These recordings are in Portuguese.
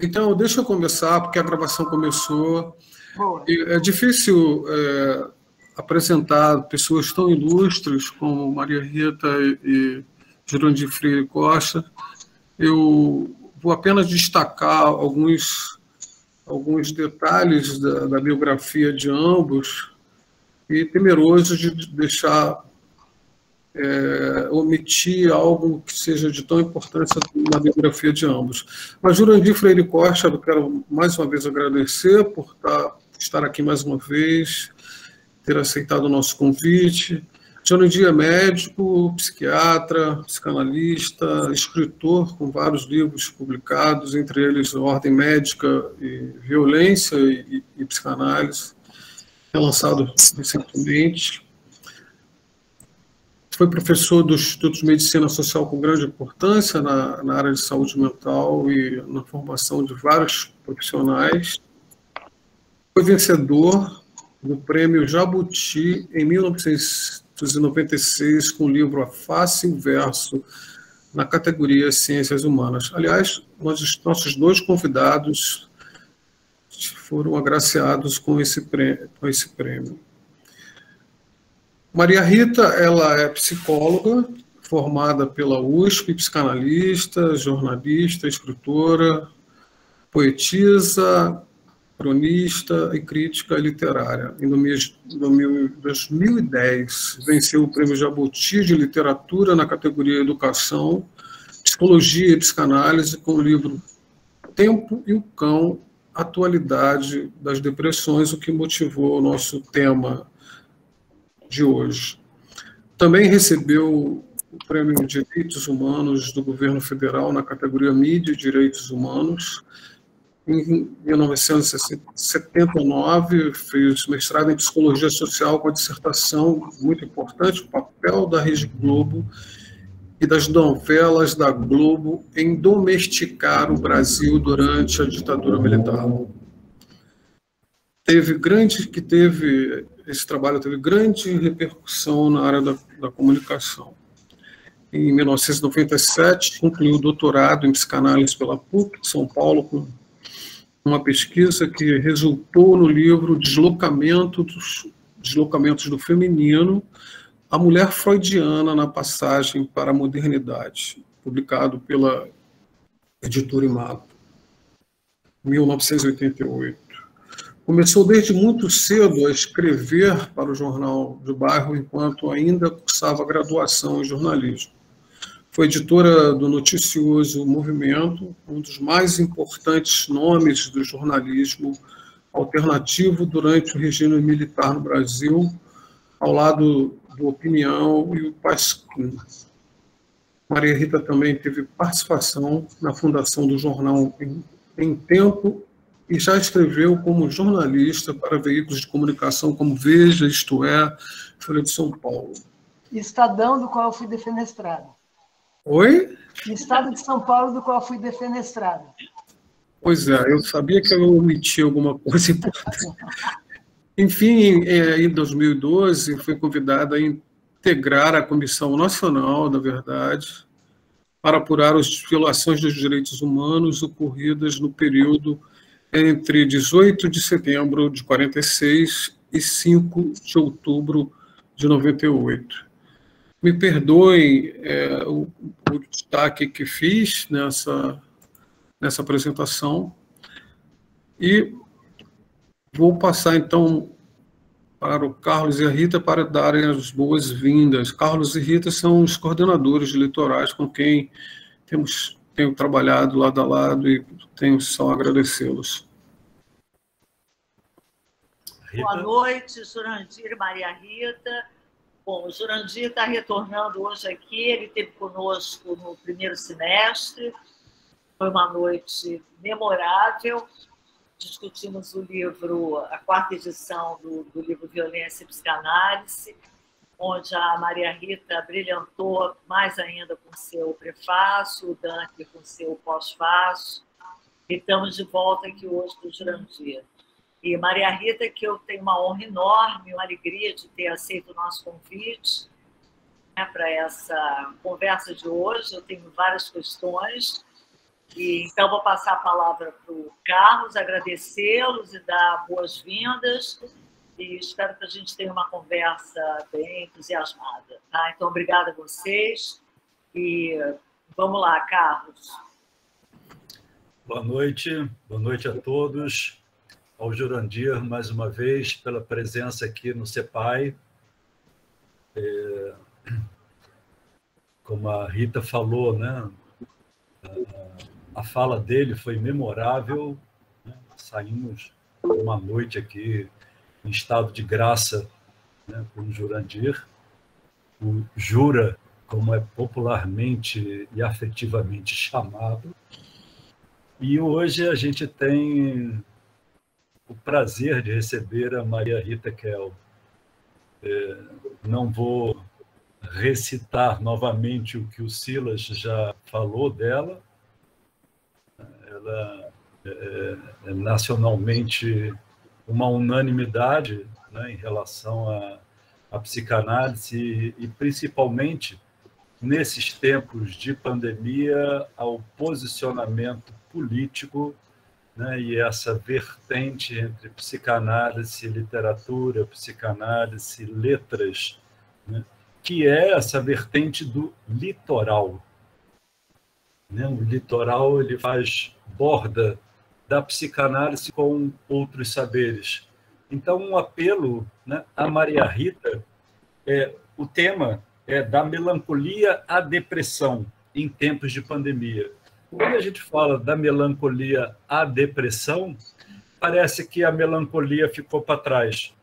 Então, deixa eu começar, porque a gravação começou. Boa. É difícil apresentar pessoas tão ilustres como Maria Rita e Jurandir Freire Costa. Eu vou apenas destacar alguns detalhes da biografia de ambos e temeroso de deixar omitir algo que seja de tão importância na biografia de ambos. Mas Jurandir Freire Costa, eu quero mais uma vez agradecer por estar aqui mais uma vez, ter aceitado o nosso convite. Jurandir é médico, psiquiatra, psicanalista, escritor, com vários livros publicados, entre eles Ordem Médica e Violência e Psicanálise, relançado recentemente. Foi professor do Instituto de Medicina Social com grande importância na área de saúde mental e na formação de vários profissionais. Foi vencedor do Prêmio Jabuti em 1996 com o livro A Face e o Verso, na categoria Ciências Humanas. Aliás, nossos dois convidados foram agraciados com esse prêmio. Maria Rita, ela é psicóloga, formada pela USP, psicanalista, jornalista, escritora, poetisa, cronista e crítica literária. Em 2010, venceu o Prêmio Jabuti de Literatura na categoria Educação, Psicologia e Psicanálise, com o livro Tempo e o Cão, Atualidade das Depressões, o que motivou o nosso tema de hoje. Também recebeu o Prêmio de Direitos Humanos do Governo Federal na categoria Mídia e Direitos Humanos. Em 1979, fez mestrado em Psicologia Social com a dissertação muito importante, o papel da Rede Globo e das novelas da Globo em domesticar o Brasil durante a ditadura militar. Esse trabalho teve grande repercussão na área da comunicação. Em 1997, concluiu o doutorado em psicanálise pela PUC de São Paulo, com uma pesquisa que resultou no livro Deslocamentos do Feminino, A Mulher Freudiana na Passagem para a Modernidade, publicado pela editora Imago, em 1988. Começou desde muito cedo a escrever para o Jornal do Bairro, enquanto ainda cursava graduação em jornalismo. Foi editora do noticioso Movimento, um dos mais importantes nomes do jornalismo alternativo durante o regime militar no Brasil, ao lado do Opinião e o Pasquim. Maria Rita também teve participação na fundação do jornal em Tempo e já escreveu como jornalista para veículos de comunicação como Veja, Isto É, Folha de São Paulo. Estadão, do qual eu fui defenestrada. Oi? Estado de São Paulo, do qual eu fui defenestrada. Pois é, eu sabia que eu omiti alguma coisa importante. Enfim, em 2012, fui convidada a integrar a Comissão Nacional da Verdade para apurar as violações dos direitos humanos ocorridas no período entre 18 de setembro de 46 e 5 de outubro de 98. Me perdoem o destaque que fiz nessa apresentação e vou passar, então, para o Carlos e a Rita para darem as boas-vindas. Carlos e Rita são os coordenadores de eleitorais com quem tenho trabalhado lado a lado e tenho só a agradecê-los. Boa noite, Jurandir e Maria Rita. Bom, o Jurandir está retornando hoje aqui, ele esteve conosco no primeiro semestre, foi uma noite memorável, discutimos o livro, a quarta edição do livro Violência e Psicanálise, onde a Maria Rita brilhantou mais ainda com seu prefácio, o Dante com seu pós-fácio, e estamos de volta aqui hoje com o Jurandir. E Maria Rita, que eu tenho uma honra enorme, uma alegria de ter aceito o nosso convite, né, para essa conversa de hoje. Eu tenho várias questões Então, vou passar a palavra para o Carlos, agradecê-los e dar boas-vindas. E espero que a gente tenha uma conversa bem entusiasmada. Tá? Então, obrigada a vocês. E vamos lá, Carlos. Boa noite a todos. Ao Jurandir, mais uma vez, pela presença aqui no CEPAI. Como a Rita falou, né? A fala dele foi memorável. Né? Saímos uma noite aqui em estado de graça, né, com o Jurandir. O Jura, como é popularmente e afetivamente chamado. E hoje a gente tem o prazer de receber a Maria Rita Kell. Não vou recitar novamente o que o Silas já falou dela. Ela é nacionalmente uma unanimidade, né, em relação à psicanálise e principalmente nesses tempos de pandemia ao posicionamento político, né, e essa vertente entre psicanálise, literatura, psicanálise, letras, né, que é essa vertente do litoral. Né? O litoral ele faz borda da psicanálise com outros saberes. Então, um apelo, né, a Maria Rita, o tema é da melancolia à depressão em tempos de pandemia. Quando a gente fala da melancolia à depressão, parece que a melancolia ficou para trás.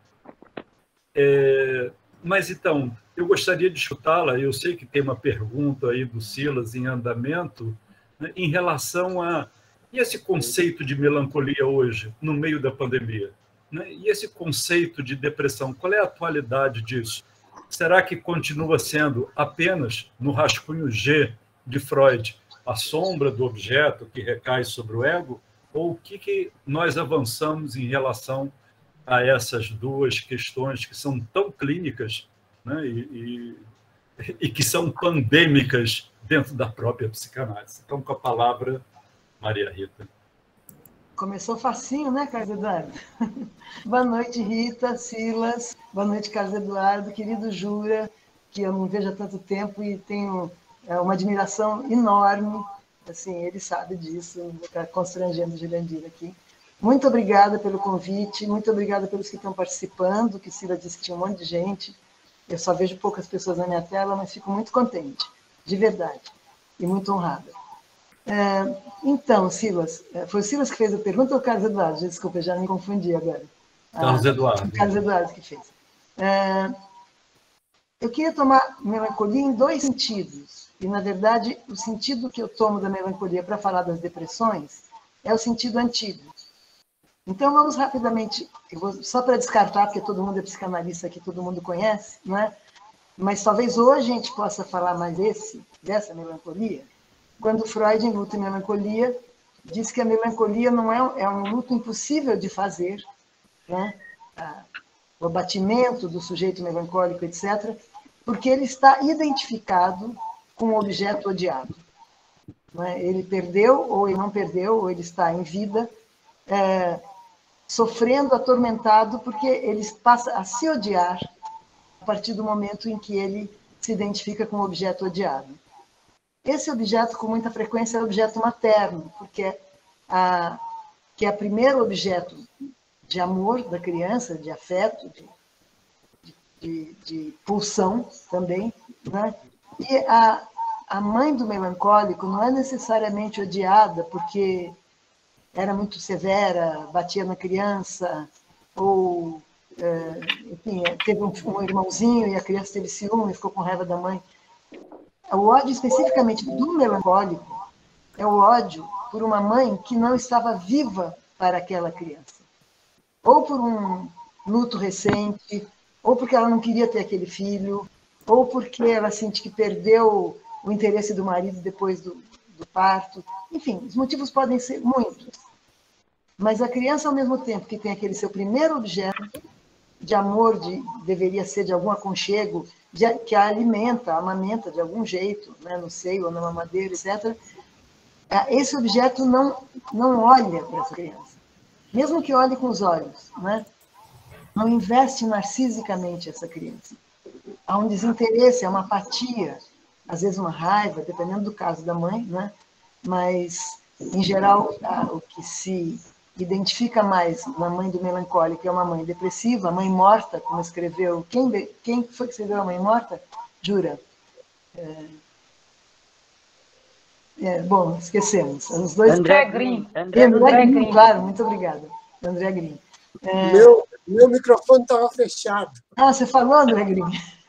Mas, então, eu gostaria de escutá-la, eu sei que tem uma pergunta aí do Silas em andamento, né, em relação a e esse conceito de melancolia hoje, no meio da pandemia? Né? E esse conceito de depressão, qual é a atualidade disso? Será que continua sendo apenas no rascunho G de Freud, a sombra do objeto que recai sobre o ego? Ou o que nós avançamos em relação a essas duas questões que são tão clínicas, né, e que são pandêmicas dentro da própria psicanálise? Então, com a palavra, Maria Rita. Começou facinho, né, Carlos Eduardo? Boa noite, Rita, Silas. Boa noite, Carlos Eduardo, querido Jura, que eu não vejo há tanto tempo e tenho uma admiração enorme. Assim, ele sabe disso, vou ficar constrangendo o Jurandir aqui. Muito obrigada pelo convite, muito obrigada pelos que estão participando, que Silas disse que tinha um monte de gente. Eu só vejo poucas pessoas na minha tela, mas fico muito contente, de verdade, e muito honrada. Então, Silas, foi o Silas que fez a pergunta ou o Carlos Eduardo? Desculpa, já me confundi agora. Carlos Eduardo. Carlos Eduardo que fez. Eu queria tomar melancolia em dois sentidos. E, na verdade, o sentido que eu tomo da melancolia para falar das depressões é o sentido antigo. Então, vamos rapidamente, só para descartar, porque todo mundo é psicanalista aqui, todo mundo conhece, não é? Mas talvez hoje a gente possa falar mais dessa melancolia, quando Freud, em Luto e Melancolia, diz que a melancolia não é um luto impossível de fazer, né? O abatimento do sujeito melancólico, etc., porque ele está identificado com o objeto odiado. Não é? Ele perdeu, ou ele não perdeu, ou ele está em vida, sofrendo, atormentado, porque ele passa a se odiar a partir do momento em que ele se identifica com o objeto odiado. Esse objeto, com muita frequência, é o objeto materno, porque é o primeiro objeto de amor da criança, de afeto, de pulsão também. Né? E a mãe do melancólico não é necessariamente odiada porque era muito severa, batia na criança, ou, enfim, teve um irmãozinho e a criança teve ciúme e ficou com raiva da mãe. O ódio especificamente do melancólico é o ódio por uma mãe que não estava viva para aquela criança. Ou por um luto recente, ou porque ela não queria ter aquele filho, ou porque ela sente que perdeu o interesse do marido depois do parto. Enfim, os motivos podem ser muitos. Mas a criança, ao mesmo tempo que tem aquele seu primeiro objeto de amor, deveria ser de algum aconchego, que a alimenta, a amamenta de algum jeito, né, no seio ou na mamadeira, etc., esse objeto não olha para essa criança. Mesmo que olhe com os olhos, né? Não investe narcisicamente essa criança. Há um desinteresse, há uma apatia, às vezes uma raiva, dependendo do caso da mãe, né? Mas, em geral, o que se identifica mais na mãe do melancólico é uma mãe depressiva, a mãe morta, como escreveu... Quem foi que escreveu a mãe morta? Jura. Bom, esquecemos. Os dois... André Green. André Green, claro, muito obrigada. André Green. Meu microfone estava fechado. Ah, você falou, André Green?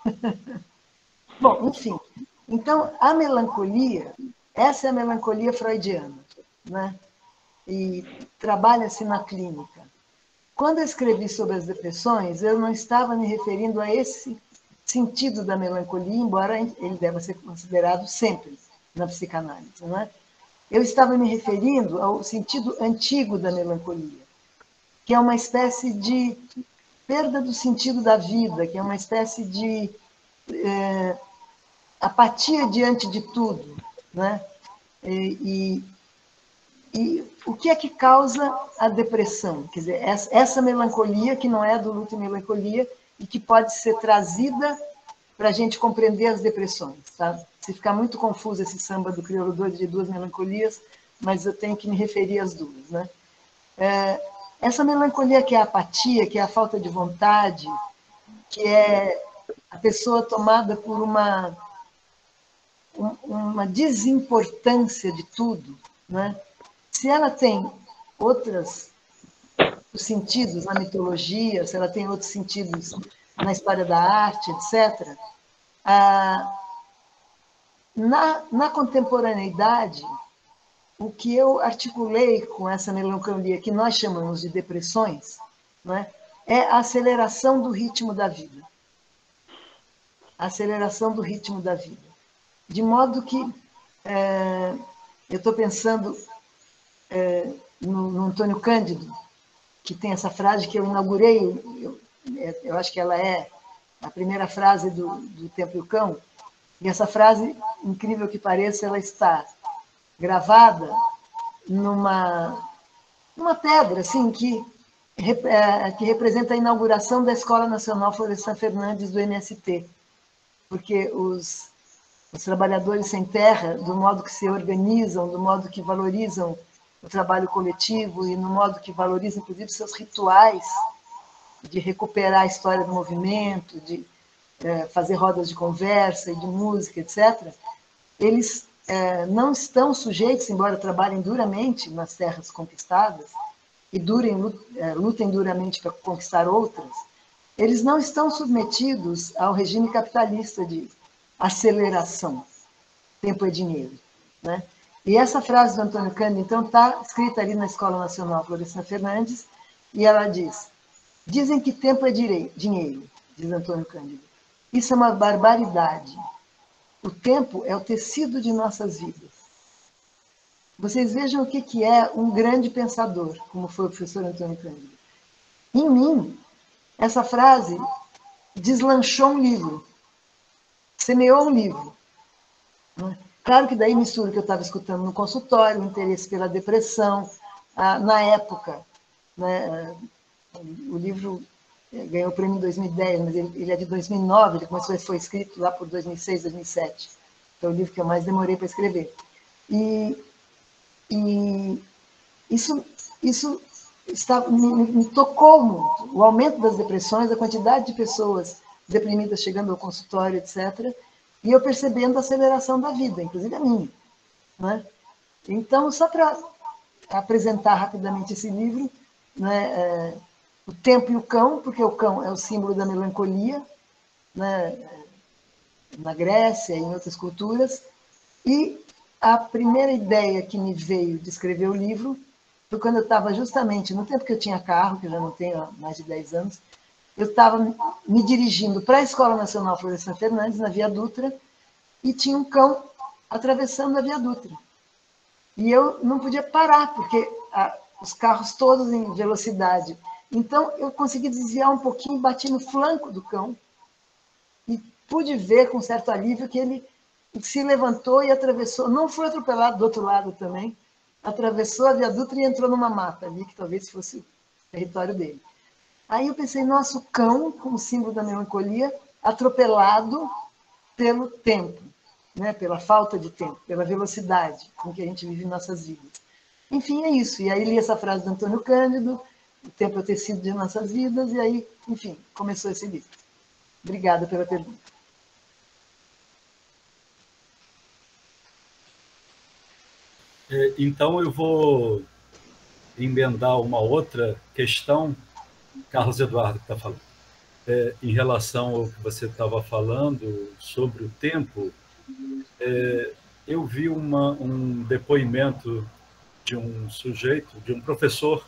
Bom, enfim. Então, a melancolia, essa é a melancolia freudiana, né? E trabalha-se na clínica. Quando eu escrevi sobre as depressões, eu não estava me referindo a esse sentido da melancolia, embora ele deva ser considerado sempre na psicanálise, não é? Eu estava me referindo ao sentido antigo da melancolia, que é uma espécie de perda do sentido da vida, que é uma espécie de apatia diante de tudo, né? E o que é que causa a depressão? Quer dizer, essa melancolia, que não é do luto e melancolia, e que pode ser trazida para a gente compreender as depressões. Tá? Se ficar muito confuso esse samba do crioulo doido de duas melancolias, mas eu tenho que me referir às duas. Né? Essa melancolia que é a apatia, que é a falta de vontade, que é a pessoa tomada por uma desimportância de tudo, né? Se ela tem outros sentidos na mitologia, se ela tem outros sentidos na história da arte, etc., na contemporaneidade, o que eu articulei com essa melancolia, que nós chamamos de depressões, né, é a aceleração do ritmo da vida. A aceleração do ritmo da vida. De modo que eu estou pensando no Antônio Cândido, que tem essa frase que eu inaugurei, eu acho que ela é a primeira frase do Tempo e o Cão, e essa frase, incrível que pareça, ela está gravada numa pedra, assim, que representa a inauguração da Escola Nacional Florestan Fernandes do MST, porque os trabalhadores sem terra, do modo que se organizam, do modo que valorizam o trabalho coletivo e no modo que valorizam, inclusive, seus rituais de recuperar a história do movimento, de fazer rodas de conversa e de música, etc., eles não estão sujeitos, embora trabalhem duramente nas terras conquistadas e lutem duramente para conquistar outras, eles não estão submetidos ao regime capitalista de aceleração. Tempo é dinheiro, né? E essa frase do Antônio Cândido, então, está escrita ali na Escola Nacional Florestan Fernandes, e ela diz: dizem que tempo é dinheiro, diz Antônio Cândido. Isso é uma barbaridade. O tempo é o tecido de nossas vidas. Vocês vejam o que é um grande pensador, como foi o professor Antônio Cândido. Em mim, essa frase deslanchou um livro, semeou um livro. Claro que daí mistura o que eu estava escutando no consultório, o interesse pela depressão, na época, né, o livro ganhou o prêmio em 2010, mas ele é de 2009, ele foi escrito lá por 2006, 2007. Foi o livro que eu mais demorei para escrever. E isso me tocou muito. O aumento das depressões, a quantidade de pessoas deprimidas chegando ao consultório, etc., e eu percebendo a aceleração da vida, inclusive a minha. Né? Então, só para apresentar rapidamente esse livro, né, O Tempo e o Cão, porque o cão é o símbolo da melancolia, né, na Grécia e em outras culturas, e a primeira ideia que me veio de escrever o livro foi quando eu estava justamente, no tempo que eu tinha carro, que eu já não tenho há mais de 10 anos, eu estava me dirigindo para a Escola Nacional Florestan Fernandes, na Via Dutra, e tinha um cão atravessando a Via Dutra. E eu não podia parar, porque os carros todos em velocidade. Então, eu consegui desviar um pouquinho, bati no flanco do cão, e pude ver com certo alívio que ele se levantou e atravessou, não foi atropelado do outro lado também, atravessou a viaduta e entrou numa mata ali, que talvez fosse o território dele. Aí eu pensei, nosso cão, como símbolo da melancolia, atropelado pelo tempo, né? Pela falta de tempo, pela velocidade com que a gente vive nossas vidas. Enfim, é isso. E aí li essa frase do Antônio Cândido, o tempo é o tecido de nossas vidas, e aí, enfim, começou esse livro. Obrigada pela pergunta. Então, eu vou emendar uma outra questão, Carlos Eduardo que está falando, em relação ao que você estava falando sobre o tempo. Eu vi um depoimento de um sujeito, de um professor,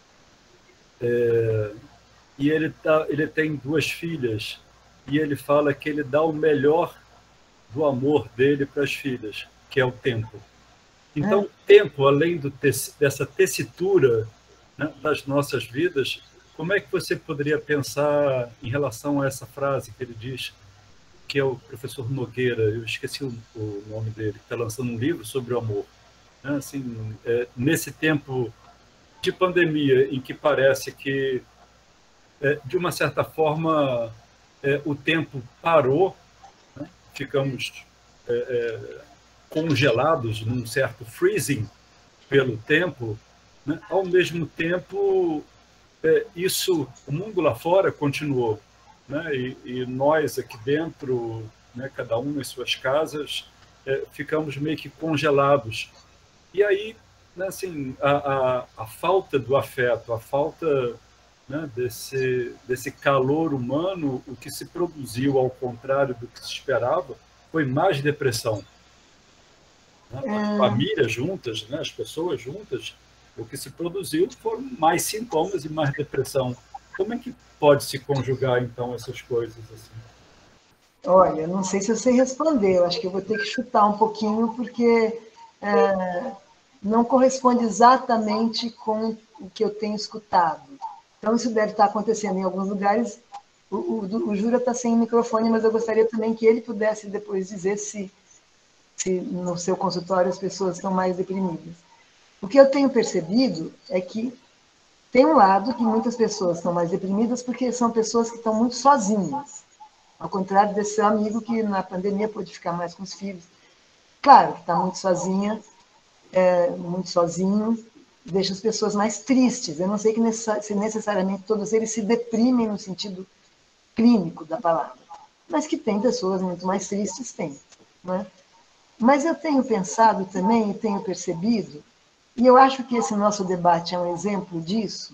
e ele tem 2 filhas, e ele fala que ele dá o melhor do amor dele para as filhas, que é o tempo. Então, o tempo, além dessa tessitura, né, das nossas vidas, como é que você poderia pensar em relação a essa frase que ele diz, que é o professor Nogueira, eu esqueci o nome dele, que está lançando um livro sobre o amor. Né? Assim, nesse tempo de pandemia, em que parece que, de uma certa forma, o tempo parou, né? Ficamos congelados num certo freezing pelo tempo, né? Ao mesmo tempo, o mundo lá fora continuou, né? E nós aqui dentro, né, cada um nas suas casas, ficamos meio que congelados. E aí, né, assim, a falta do afeto, a falta, né, desse calor humano, o que se produziu, ao contrário do que se esperava, foi mais depressão. Né? As famílias juntas, né, as pessoas juntas, o que se produziu foram mais sintomas e mais depressão. Como é que pode se conjugar, então, essas coisas assim? Olha, não sei se eu sei responder, eu acho que eu vou ter que chutar um pouquinho, porque não corresponde exatamente com o que eu tenho escutado. Então, isso deve estar acontecendo em alguns lugares. O Jura está sem microfone, mas eu gostaria também que ele pudesse depois dizer se no seu consultório as pessoas estão mais deprimidas. O que eu tenho percebido é que tem um lado que muitas pessoas estão mais deprimidas porque são pessoas que estão muito sozinhas, ao contrário desse seu amigo que na pandemia pôde ficar mais com os filhos. Claro que está muito sozinha, muito sozinho, deixa as pessoas mais tristes. Eu não sei se necessariamente todos eles se deprimem no sentido clínico da palavra, mas que tem pessoas muito mais tristes, tem. Né? Mas eu tenho pensado também e tenho percebido, e eu acho que esse nosso debate é um exemplo disso,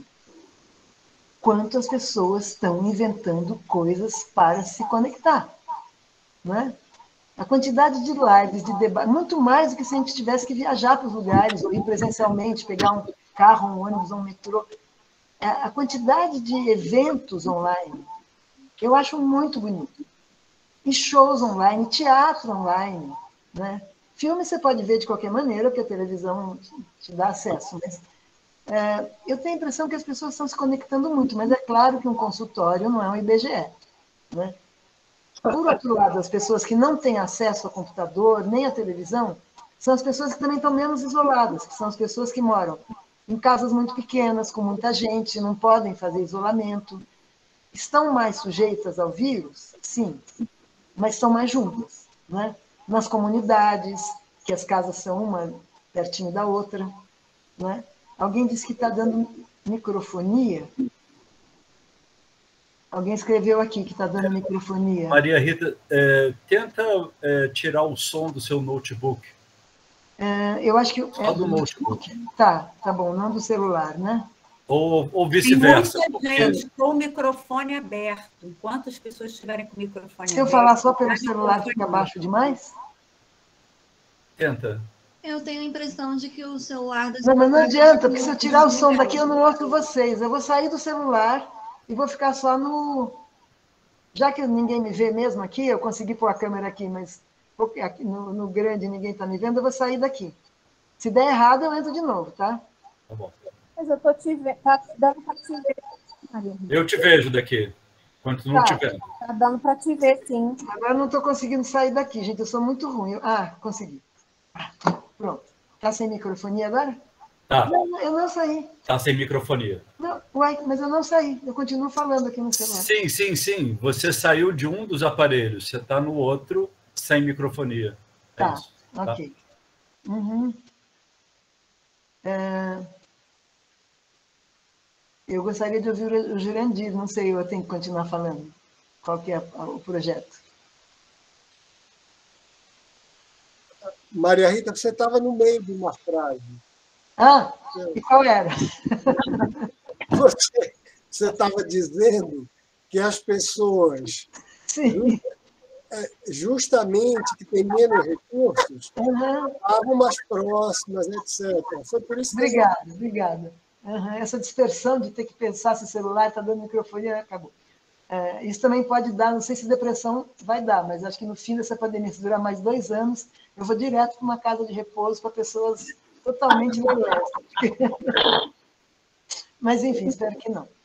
quanto as pessoas estão inventando coisas para se conectar. Né? A quantidade de lives, de debate, muito mais do que se a gente tivesse que viajar para os lugares, ou ir presencialmente, pegar um carro, um ônibus, um metrô. A quantidade de eventos online, eu acho muito bonito. E shows online, teatro online. Né? Filme você pode ver de qualquer maneira, porque a televisão te dá acesso. Mas eu tenho a impressão que as pessoas estão se conectando muito, mas é claro que um consultório não é um IBGE. Né? Por outro lado, as pessoas que não têm acesso ao computador, nem à televisão, são as pessoas que também estão menos isoladas, que são as pessoas que moram em casas muito pequenas, com muita gente, não podem fazer isolamento. Estão mais sujeitas ao vírus? Sim, mas estão mais juntas. Né? Nas comunidades, que as casas são uma pertinho da outra. Né? Alguém disse que está dando microfonia. Alguém escreveu aqui que está dando microfonia. Maria Rita, tenta tirar o som do seu notebook. Eu acho que... Só do notebook. Tá bom, não do celular, né? Ou vice-versa. Tem muita gente com o microfone aberto. Enquanto as pessoas estiverem com o microfone aberto... Se eu falar só pelo celular, fica baixo demais? Tenta. Eu tenho a impressão de que o celular... Não, mas não adianta, porque se eu tirar o som daqui, eu não ouço vocês. Eu vou sair do celular e vou ficar só no... Já que ninguém me vê mesmo aqui, eu consegui pôr a câmera aqui, mas aqui no grande ninguém está me vendo, eu vou sair daqui. Se der errado, eu entro de novo, tá? Tá bom. Mas eu estou te vendo, tá dando para te ver, Maria. Eu te vejo daqui. Continuo te vendo. Tá dando para te ver, sim. Agora eu não estou conseguindo sair daqui, gente. Eu sou muito ruim. Consegui. Pronto. Está sem microfonia agora? Tá. Não, eu não saí. Tá sem microfonia. Não, mas eu não saí. Eu continuo falando aqui no celular. Sim. Você saiu de um dos aparelhos. Você está no outro sem microfonia. Tá, isso, ok. Tá? Uhum. Eu gostaria de ouvir o Jurandir. Não sei, eu tenho que continuar falando. Qual que é o projeto? Maria Rita, você estava no meio de uma frase. E qual era? Você estava dizendo que as pessoas, Sim. justamente que têm menos recursos, estavam mais próximas, etc. Foi por isso que... Obrigada. Essa dispersão de ter que pensar se o celular está dando microfone, acabou. Isso também pode dar, não sei se depressão vai dar, mas acho que no fim dessa pandemia, se durar mais 2 anos, eu vou direto para uma casa de repouso para pessoas totalmente nervosas. Mas, enfim, espero que não.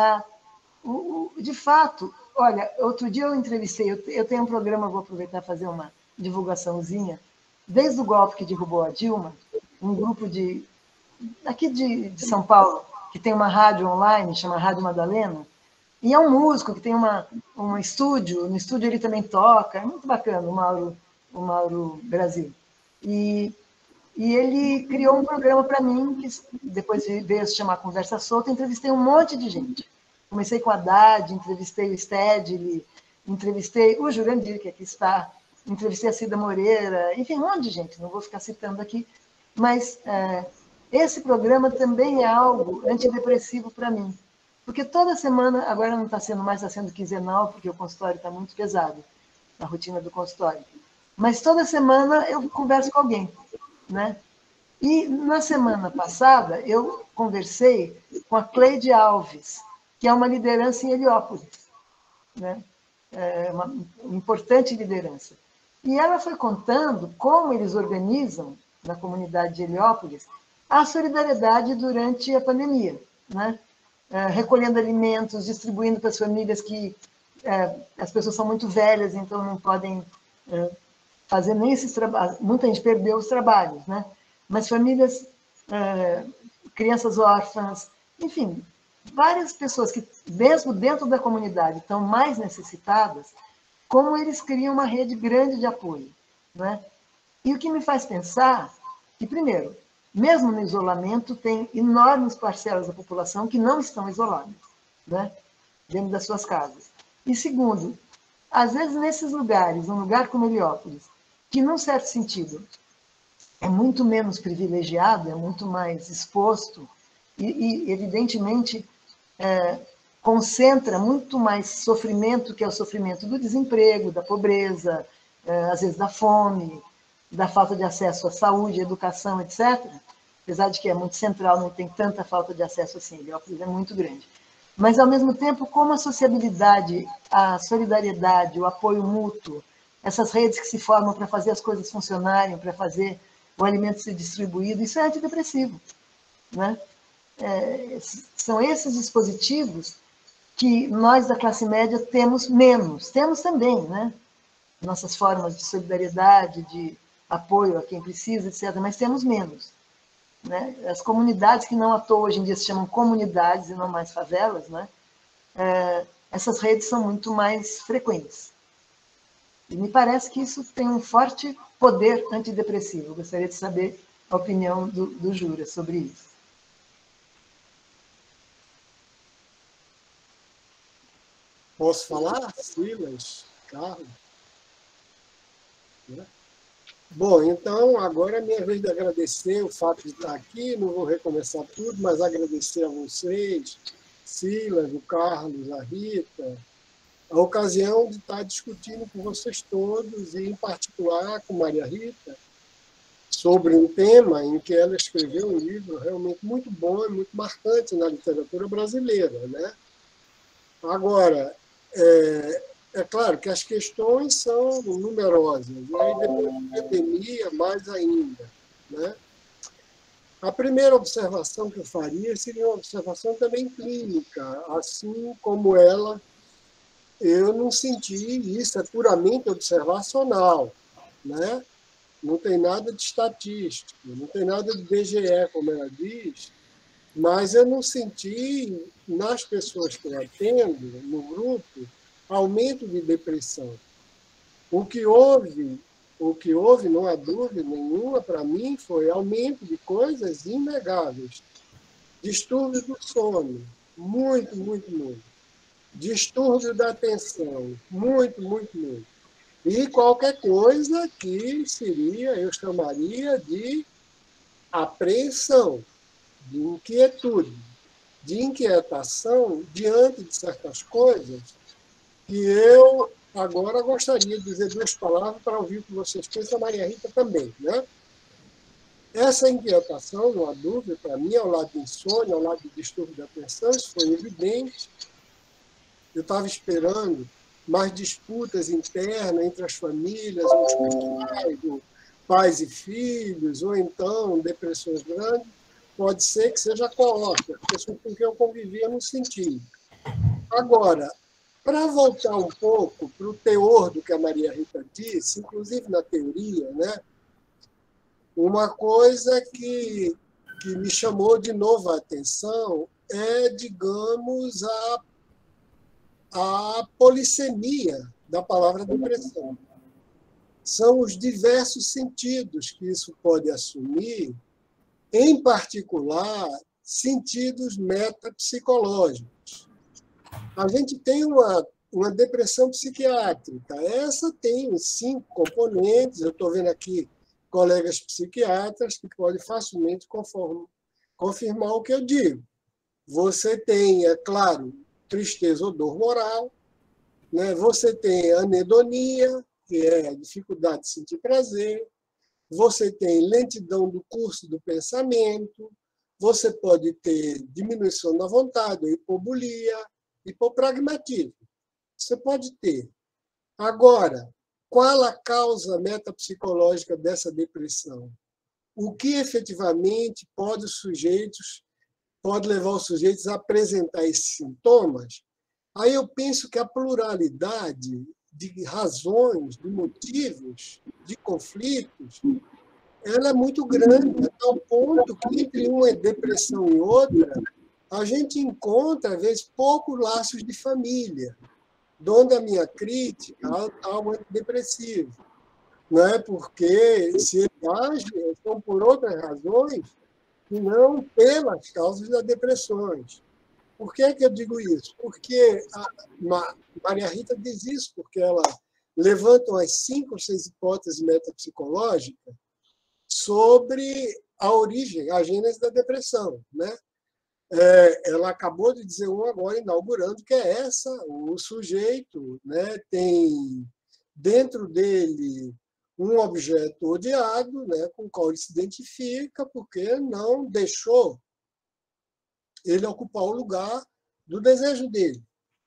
De fato, olha, outro dia eu entrevistei, eu tenho um programa, vou aproveitar e fazer uma divulgaçãozinha, desde o golpe que derrubou a Dilma, um grupo aqui de São Paulo, que tem uma rádio online, chama Rádio Madalena, e é um músico que tem um estúdio, no estúdio ele também toca, é muito bacana, o Mauro Brasil. E ele criou um programa para mim, que depois veio se chamar Conversa Solta, entrevistei um monte de gente. Comecei com a Haddad, entrevistei o Stedley, entrevistei o Jurandir, que aqui está, entrevistei a Cida Moreira, enfim, um monte de gente, não vou ficar citando aqui, mas esse programa também é algo antidepressivo para mim. Porque toda semana, agora não está sendo mais, está sendo quinzenal, porque o consultório está muito pesado, a rotina do consultório. Mas toda semana eu converso com alguém, né? E na semana passada eu conversei com a Cleide Alves, que é uma liderança em Heliópolis, né? Uma importante liderança. E ela foi contando como eles organizam, na comunidade de Heliópolis, a solidariedade durante a pandemia, né? Recolhendo alimentos, distribuindo para as famílias que as pessoas são muito velhas, então não podem fazer nem esses trabalhos. Muita gente perdeu os trabalhos, né? Mas famílias, crianças órfãs, enfim, várias pessoas que, mesmo dentro da comunidade, estão mais necessitadas, como eles criam uma rede grande de apoio, né? E o que me faz pensar que, primeiro, mesmo no isolamento, tem enormes parcelas da população que não estão isoladas, né? Dentro das suas casas. E segundo, às vezes nesses lugares, um lugar como Heliópolis, que num certo sentido é muito menos privilegiado, é muito mais exposto e evidentemente, concentra muito mais sofrimento, que é o sofrimento do desemprego, da pobreza, às vezes da fome, da falta de acesso à saúde, educação, etc. Apesar de que é muito central, não tem tanta falta de acesso assim, Heliópolis é muito grande. Mas, ao mesmo tempo, como a sociabilidade, a solidariedade, o apoio mútuo, essas redes que se formam para fazer as coisas funcionarem, para fazer o alimento ser distribuído, isso é antidepressivo, né? São esses dispositivos que nós da classe média temos menos. Temos também, né? Nossas formas de solidariedade, de apoio a quem precisa, etc., mas temos menos, né? As comunidades, que não à toa hoje em dia se chamam comunidades e não mais favelas, né? Essas redes são muito mais frequentes. E me parece que isso tem um forte poder antidepressivo. Eu gostaria de saber a opinião do Jura sobre isso. Posso falar? Silas, Carlos? Bom, então, agora é minha vez de agradecer o fato de estar aqui. Não vou recomeçar tudo, mas agradecer a vocês, Silas, o Carlos, a Rita, a ocasião de estar discutindo com vocês todos, e em particular com Maria Rita, sobre um tema em que ela escreveu um livro realmente muito bom e muito marcante na literatura brasileira, né? Agora, é claro que as questões são numerosas, e aí depois da pandemia, mais ainda, né? A primeira observação que eu faria seria uma observação também clínica, assim como ela eu não senti, isso é puramente observacional, né? Não tem nada de estatístico, não tem nada de BGE, como ela diz, mas eu não senti, nas pessoas que eu atendo, no grupo, aumento de depressão. O que houve, não há dúvida nenhuma, para mim, foi aumento de coisas inegáveis. Distúrbio do sono, muito, muito, muito. Distúrbio da atenção, muito, muito, muito. E qualquer coisa que seria, eu chamaria de apreensão, de inquietude, de inquietação diante de certas coisas que eu agora gostaria de dizer duas palavras para ouvir o que vocês pensam, a Maria Rita também, né? Essa inquietação, não há dúvida, para mim, ao lado de insônia, ao lado do distúrbio da atenção, isso foi evidente. Eu estava esperando mais disputas internas entre as famílias, os pais e filhos, ou então depressões grandes. Pode ser que seja coorte, as pessoas com quem eu convivia não senti. Agora, para voltar um pouco para o teor do que a Maria Rita disse, inclusive na teoria, né? Uma coisa que me chamou de novo a atenção é, digamos, a polissemia da palavra depressão. São os diversos sentidos que isso pode assumir, em particular, sentidos metapsicológicos. A gente tem uma depressão psiquiátrica. Essa tem 5 componentes. Eu estou vendo aqui colegas psiquiatras que podem facilmente confirmar o que eu digo. Você tem, é claro, tristeza ou dor moral, né? Você tem anedonia, que é a dificuldade de sentir prazer, você tem lentidão do curso do pensamento, você pode ter diminuição da vontade, hipobulia, hipopragmatismo. Você pode ter. Agora, qual a causa metapsicológica dessa depressão? O que efetivamente pode levar os sujeitos a apresentar esses sintomas? Aí eu penso que a pluralidade de razões, de motivos, de conflitos, ela é muito grande, a tal ponto que entre uma depressão e outra, a gente encontra, às vezes, poucos laços de família, onde a minha crítica ao antidepressivo. Não é porque se ele age, são por outras razões, e não pelas causas das depressões. Por que eu digo isso? Porque a Maria Rita diz isso, porque ela levanta umas 5 ou 6 hipóteses metapsicológicas sobre a origem, a gênese da depressão, né? Ela acabou de dizer uma agora, inaugurando, que é essa: o sujeito, né, tem dentro dele um objeto odiado, né, com o qual ele se identifica, porque não deixou ele ocupar o lugar do desejo dele,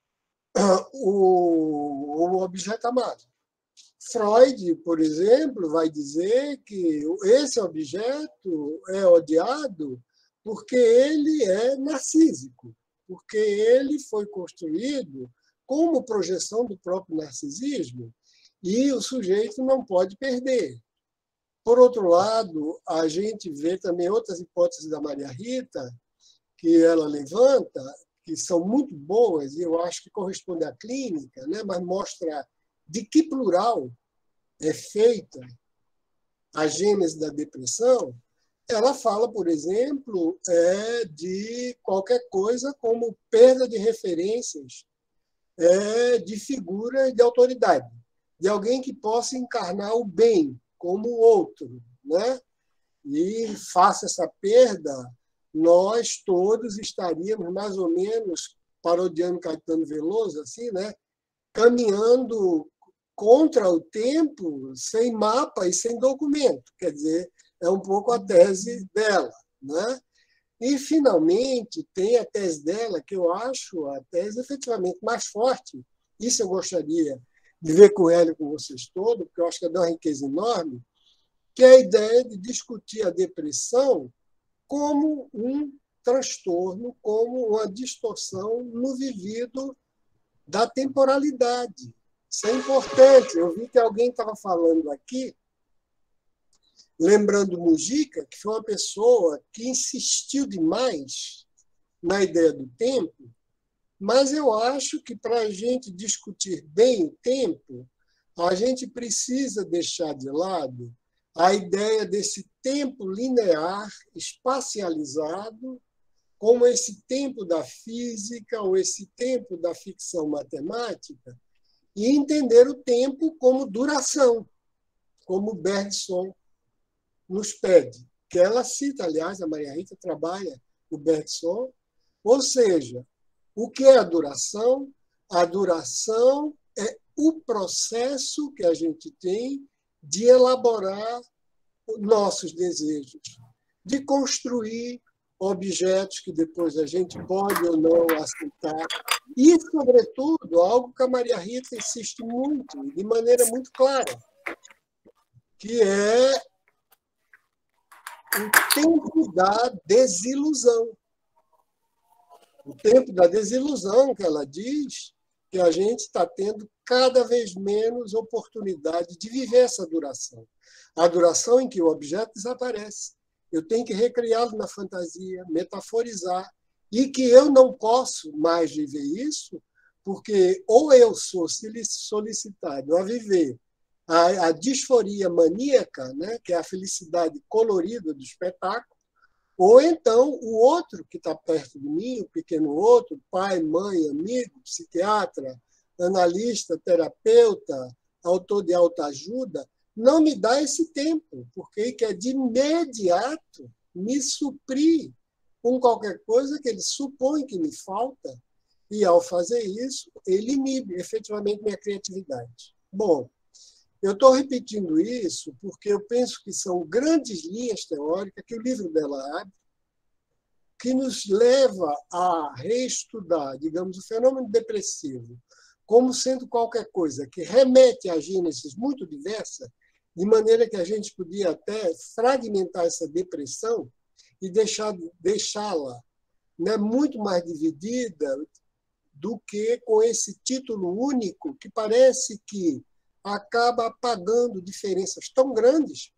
o objeto amado. Freud, por exemplo, vai dizer que esse objeto é odiado porque ele é narcísico, porque ele foi construído como projeção do próprio narcisismo e o sujeito não pode perder. Por outro lado, a gente vê também outras hipóteses da Maria Rita, que ela levanta, que são muito boas, e eu acho que corresponde à clínica, né? Mas mostra de que plural é feita a gênese da depressão. Ela fala, por exemplo, de qualquer coisa como perda de referências, de figura de autoridade, de alguém que possa encarnar o bem como o outro, né? E face a essa perda, nós todos estaríamos mais ou menos, parodiando Caetano Veloso, assim, né? Caminhando contra o tempo, sem mapa e sem documento. Quer dizer, é um pouco a tese dela, né? E, finalmente, tem a tese dela, que eu acho a tese efetivamente mais forte. Isso eu gostaria de ver com ela e com vocês todos, porque eu acho que ela dá uma riqueza enorme, que é a ideia de discutir a depressão como um transtorno, como uma distorção no vivido da temporalidade. Isso é importante. Eu vi que alguém estava falando aqui, lembrando Mujica, que foi uma pessoa que insistiu demais na ideia do tempo, mas eu acho que para a gente discutir bem o tempo, a gente precisa deixar de lado a ideia desse tempo linear, espacializado, como esse tempo da física ou esse tempo da ficção matemática, e entender o tempo como duração, como Bergson nos pede, que ela cita, aliás, a Maria Rita trabalha o Bergson, ou seja, o que é a duração? A duração é o processo que a gente tem de elaborar nossos desejos, de construir objetos que depois a gente pode ou não aceitar. E, sobretudo, algo que a Maria Rita insiste muito, de maneira muito clara, que é o tempo da desilusão. O tempo da desilusão, que ela diz, que a gente está tendo cada vez menos oportunidade de viver essa duração. A duração em que o objeto desaparece. Eu tenho que recriá-lo na fantasia, metaforizar, e que eu não posso mais viver isso, porque ou eu sou solicitado a viver a disforia maníaca, né, que é a felicidade colorida do espetáculo, ou então o outro que está perto de mim, o pequeno outro, pai, mãe, amigo, psiquiatra, analista, terapeuta, autor de autoajuda, não me dá esse tempo, porque quer de imediato me suprir com qualquer coisa que ele supõe que me falta, e ao fazer isso, ele inibe efetivamente minha criatividade. Bom, eu estou repetindo isso porque eu penso que são grandes linhas teóricas que o livro dela abre, que nos leva a reestudar, digamos, o fenômeno depressivo como sendo qualquer coisa que remete a gênesis muito diversa, de maneira que a gente podia até fragmentar essa depressão e deixá-la, né, muito mais dividida do que com esse título único que parece que acaba apagando diferenças tão grandes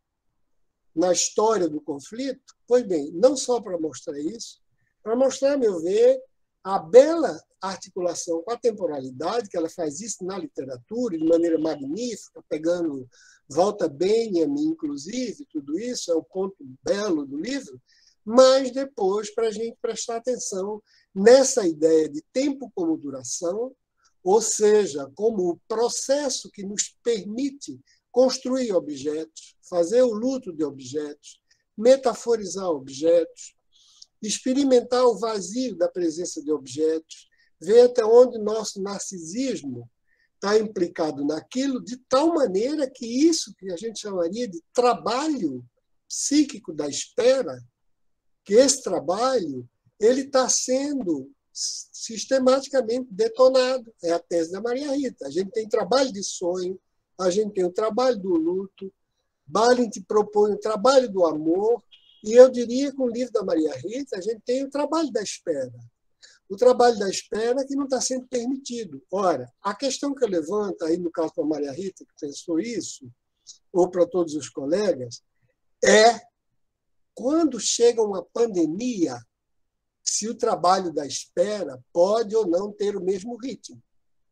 na história do conflito. Pois bem, não só para mostrar isso, para mostrar, a meu ver, a bela articulação com a temporalidade, que ela faz isso na literatura de maneira magnífica, pegando Walter Benjamin, inclusive, tudo isso é um ponto belo do livro, mas depois para a gente prestar atenção nessa ideia de tempo como duração, ou seja, como o processo que nos permite construir objetos, fazer o luto de objetos, metaforizar objetos, experimentar o vazio da presença de objetos, ver até onde nosso narcisismo está implicado naquilo, de tal maneira que isso que a gente chamaria de trabalho psíquico da espera, que esse trabalho ele está sendo sistematicamente detonado. É a tese da Maria Rita. A gente tem trabalho de sonho, a gente tem o trabalho do luto, Balint propõe o trabalho do amor, e eu diria que no livro da Maria Rita a gente tem o trabalho da espera. O trabalho da espera que não está sendo permitido. Ora, a questão que eu levanto aí no caso da Maria Rita, que pensou isso, ou para todos os colegas, é quando chega uma pandemia, se o trabalho da espera pode ou não ter o mesmo ritmo.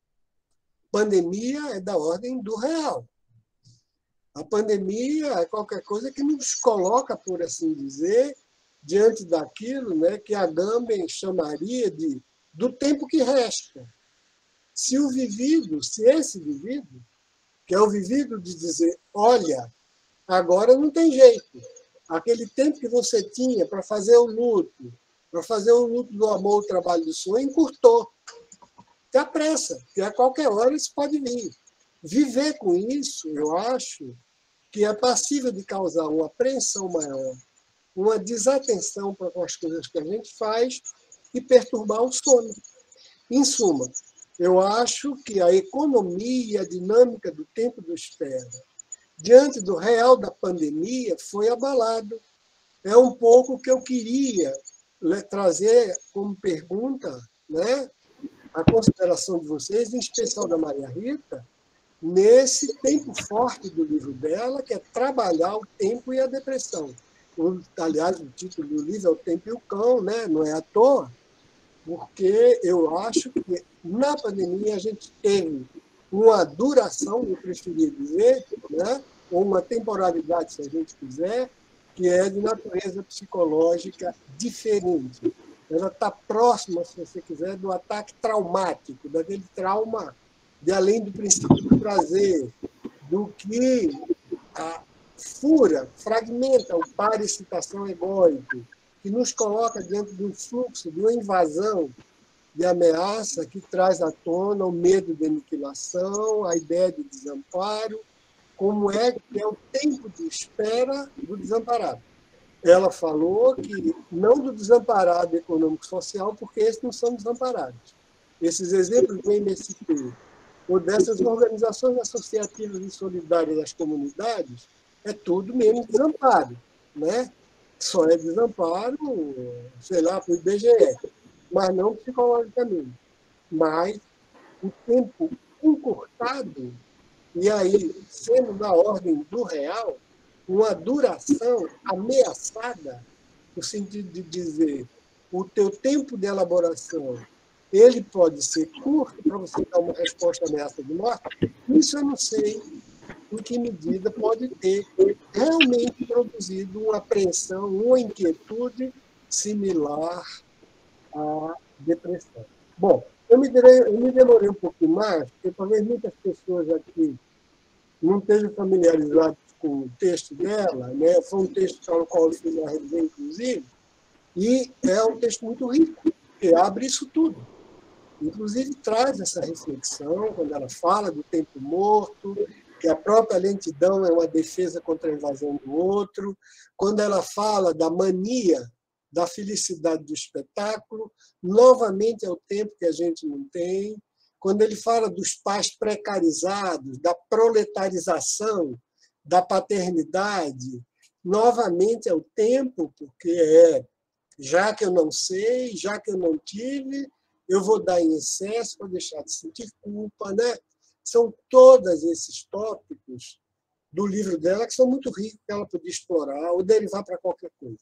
Pandemia é da ordem do real. A pandemia é qualquer coisa que nos coloca, por assim dizer, diante daquilo, né, que a Agamben chamaria de do tempo que resta. Se o vivido, se esse vivido, que é o vivido de dizer, olha, agora não tem jeito. Aquele tempo que você tinha para fazer o luto do amor, o trabalho do sonho, encurtou. Tem pressa, porque a qualquer hora isso pode vir. Viver com isso, eu acho, que é passível de causar uma apreensão maior, uma desatenção para as coisas que a gente faz e perturbar o sono. Em suma, eu acho que a economia e a dinâmica do tempo do espera, diante do real da pandemia, foi abalado. É um pouco o que eu queria trazer como pergunta, né, a consideração de vocês, em especial da Maria Rita, nesse tempo forte do livro dela, que é trabalhar o tempo e a depressão. Aliás, o título do livro é O Tempo e o Cão, né? Não é à toa, porque eu acho que na pandemia a gente teve uma duração, eu preferia dizer, né? Ou uma temporalidade, se a gente quiser, que é de natureza psicológica diferente. Ela está próxima, se você quiser, do ataque traumático, daquele trauma de além do princípio do prazer, do que fura, fragmenta o par-excitação egóico, que nos coloca diante de um fluxo, de uma invasão de ameaça que traz à tona o medo de aniquilação, a ideia de desamparo, como é que é o tempo de espera do desamparado. Ela falou que não do desamparado econômico-social, porque esses não são desamparados. Esses exemplos do MST ou dessas organizações associativas e solidárias das comunidades é tudo menos desamparo, né? Só é desamparo, sei lá, para o IBGE, mas não psicologicamente. Mas o tempo encurtado, e aí, sendo na ordem do real, uma duração ameaçada, no sentido de dizer, o teu tempo de elaboração ele pode ser curto para você dar uma resposta à ameaça de morte. Isso eu não sei em que medida pode ter realmente produzido uma apreensão, uma inquietude similar à depressão. Bom, eu me demorei um pouquinho mais, porque talvez muitas pessoas aqui não estejam familiarizadas com o texto dela, né? Foi um texto para o qual eu fiz uma revisão, inclusive, e é um texto muito rico, que abre isso tudo. Inclusive, traz essa reflexão, quando ela fala do tempo morto, que a própria lentidão é uma defesa contra a invasão do outro, quando ela fala da mania da felicidade do espetáculo, novamente é o tempo que a gente não tem, quando ele fala dos pais precarizados, da proletarização, da paternidade, novamente é o tempo, porque já que eu não sei, já que eu não tive, eu vou dar em excesso para deixar de sentir culpa, né? São todos esses tópicos do livro dela que são muito ricos, que ela podia explorar ou derivar para qualquer coisa.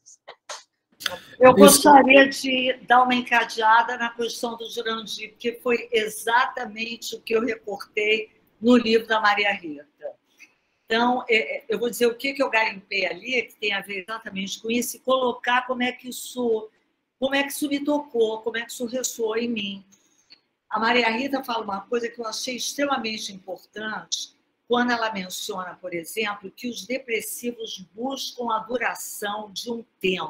Eu gostaria de dar uma encadeada na questão do Jurandir, porque foi exatamente o que eu recortei no livro da Maria Rita. Então, eu vou dizer o que eu garimpei ali, que tem a ver exatamente com isso, e colocar como é que isso me tocou, como é que isso ressoou em mim. A Maria Rita fala uma coisa que eu achei extremamente importante, quando ela menciona, por exemplo, que os depressivos buscam a duração de um tempo.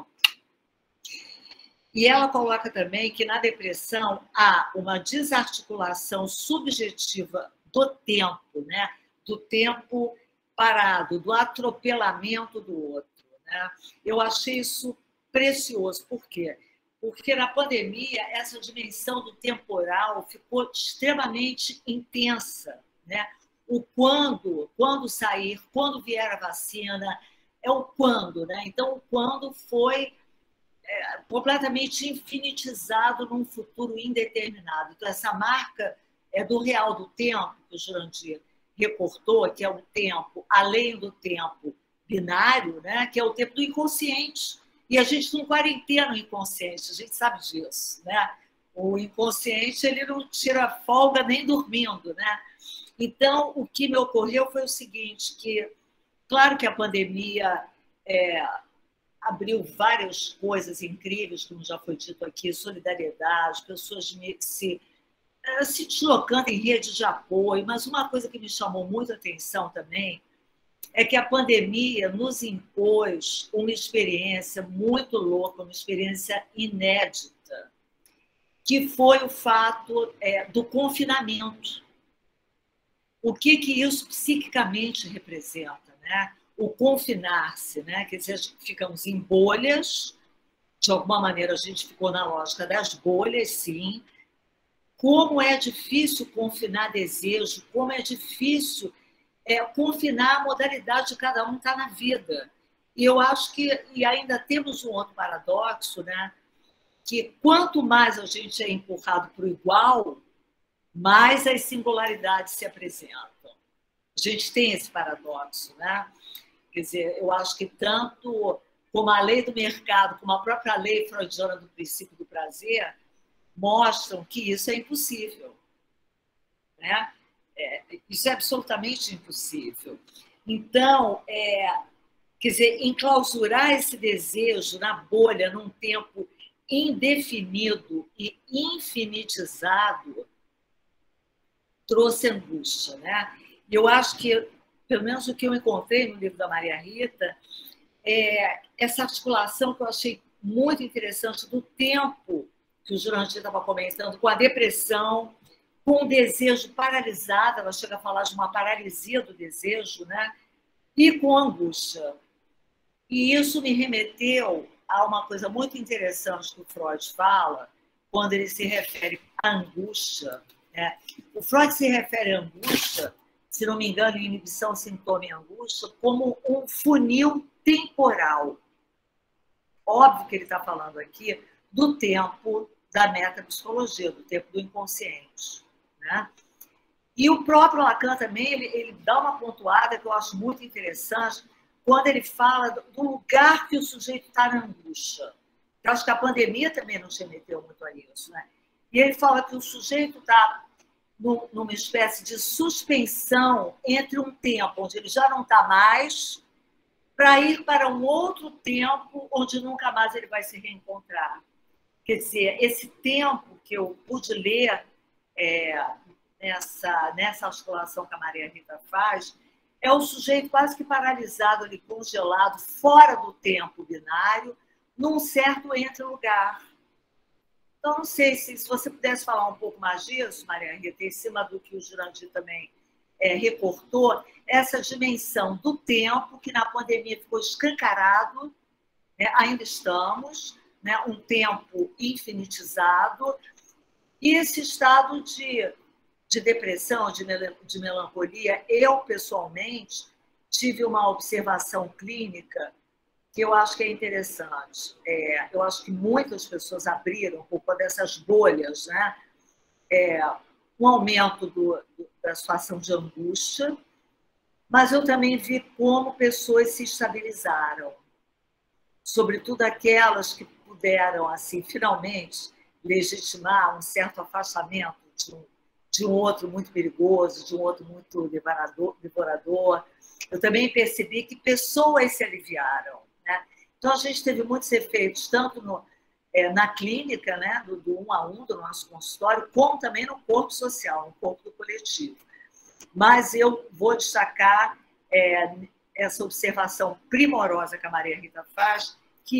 E ela coloca também que na depressão há uma desarticulação subjetiva do tempo, né? Do tempo parado, do atropelamento do outro, né? Eu achei isso precioso. Por quê? Porque na pandemia essa dimensão do temporal ficou extremamente intensa, né? O quando sair, quando vier a vacina, é o quando, né? Então o quando foi completamente infinitizado num futuro indeterminado. Então essa marca é do real do tempo que o Jurandir reportou, que é um tempo além do tempo binário, né? Que é o tempo do inconsciente. E a gente não quarentena o inconsciente, a gente sabe disso, né? O inconsciente ele não tira folga nem dormindo, né? Então, o que me ocorreu foi o seguinte, que, claro que a pandemia abriu várias coisas incríveis, como já foi dito aqui, solidariedade, pessoas se deslocando em rede de apoio, mas uma coisa que me chamou muita atenção também é que a pandemia nos impôs uma experiência muito louca, uma experiência inédita, que foi o fato do confinamento. O que isso psiquicamente representa, né? O confinar-se, né? Quer dizer, ficamos em bolhas, de alguma maneira a gente ficou na lógica das bolhas, sim. Como é difícil confinar desejo, como é difícil confinar a modalidade de cada um está na vida. E eu acho que e ainda temos um outro paradoxo, né? Que quanto mais a gente é empurrado para o igual, mais as singularidades se apresentam. A gente tem esse paradoxo, né? Quer dizer, eu acho que tanto como a lei do mercado, como a própria lei freudiana do princípio do prazer, mostram que isso é impossível, né? Isso é absolutamente impossível. Então, quer dizer, enclausurar esse desejo na bolha, num tempo indefinido e infinitizado, trouxe angústia, né? E eu acho que, pelo menos o que eu encontrei no livro da Maria Rita, é essa articulação que eu achei muito interessante do tempo que o Jurandir estava comentando, com a depressão, com o desejo paralisado, ela chega a falar de uma paralisia do desejo, né? E com a angústia. E isso me remeteu a uma coisa muito interessante que o Freud fala, quando ele se refere à angústia, né? O Freud se refere à angústia, se não me engano, em inibição, sintoma e angústia, como um funil temporal. Óbvio que ele está falando aqui do tempo da metapsicologia, do tempo do inconsciente, né? E o próprio Lacan também, ele dá uma pontuada que eu acho muito interessante, quando ele fala do lugar que o sujeito está na angústia. Eu acho que a pandemia também nos remeteu muito a isso, né? E ele fala que o sujeito está numa espécie de suspensão entre um tempo onde ele já não está mais, para ir para um outro tempo onde nunca mais ele vai se reencontrar. Quer dizer, esse tempo que eu pude ler nessa articulação que a Maria Rita faz, é o sujeito quase que paralisado ali, congelado, fora do tempo binário, num certo entre-lugar. Então, não sei se você pudesse falar um pouco mais disso, Maria Rita, em cima do que o Jurandir também reportou, essa dimensão do tempo que na pandemia ficou escancarado, né? Ainda estamos, né? Um tempo infinitizado, e esse estado de depressão, de melancolia, eu, pessoalmente, tive uma observação clínica que eu acho que é interessante. Eu acho que muitas pessoas abriram por conta dessas bolhas, né? Um aumento da situação de angústia, mas eu também vi como pessoas se estabilizaram, sobretudo aquelas que puderam, assim, finalmente, legitimar um certo afastamento de um outro muito perigoso, de um outro muito devorador. Eu também percebi que pessoas se aliviaram, né? Então, a gente teve muitos efeitos, tanto na clínica, né, do 1 a 1 do nosso consultório, como também no corpo social, no corpo do coletivo. Mas eu vou destacar essa observação primorosa que a Maria Rita faz, que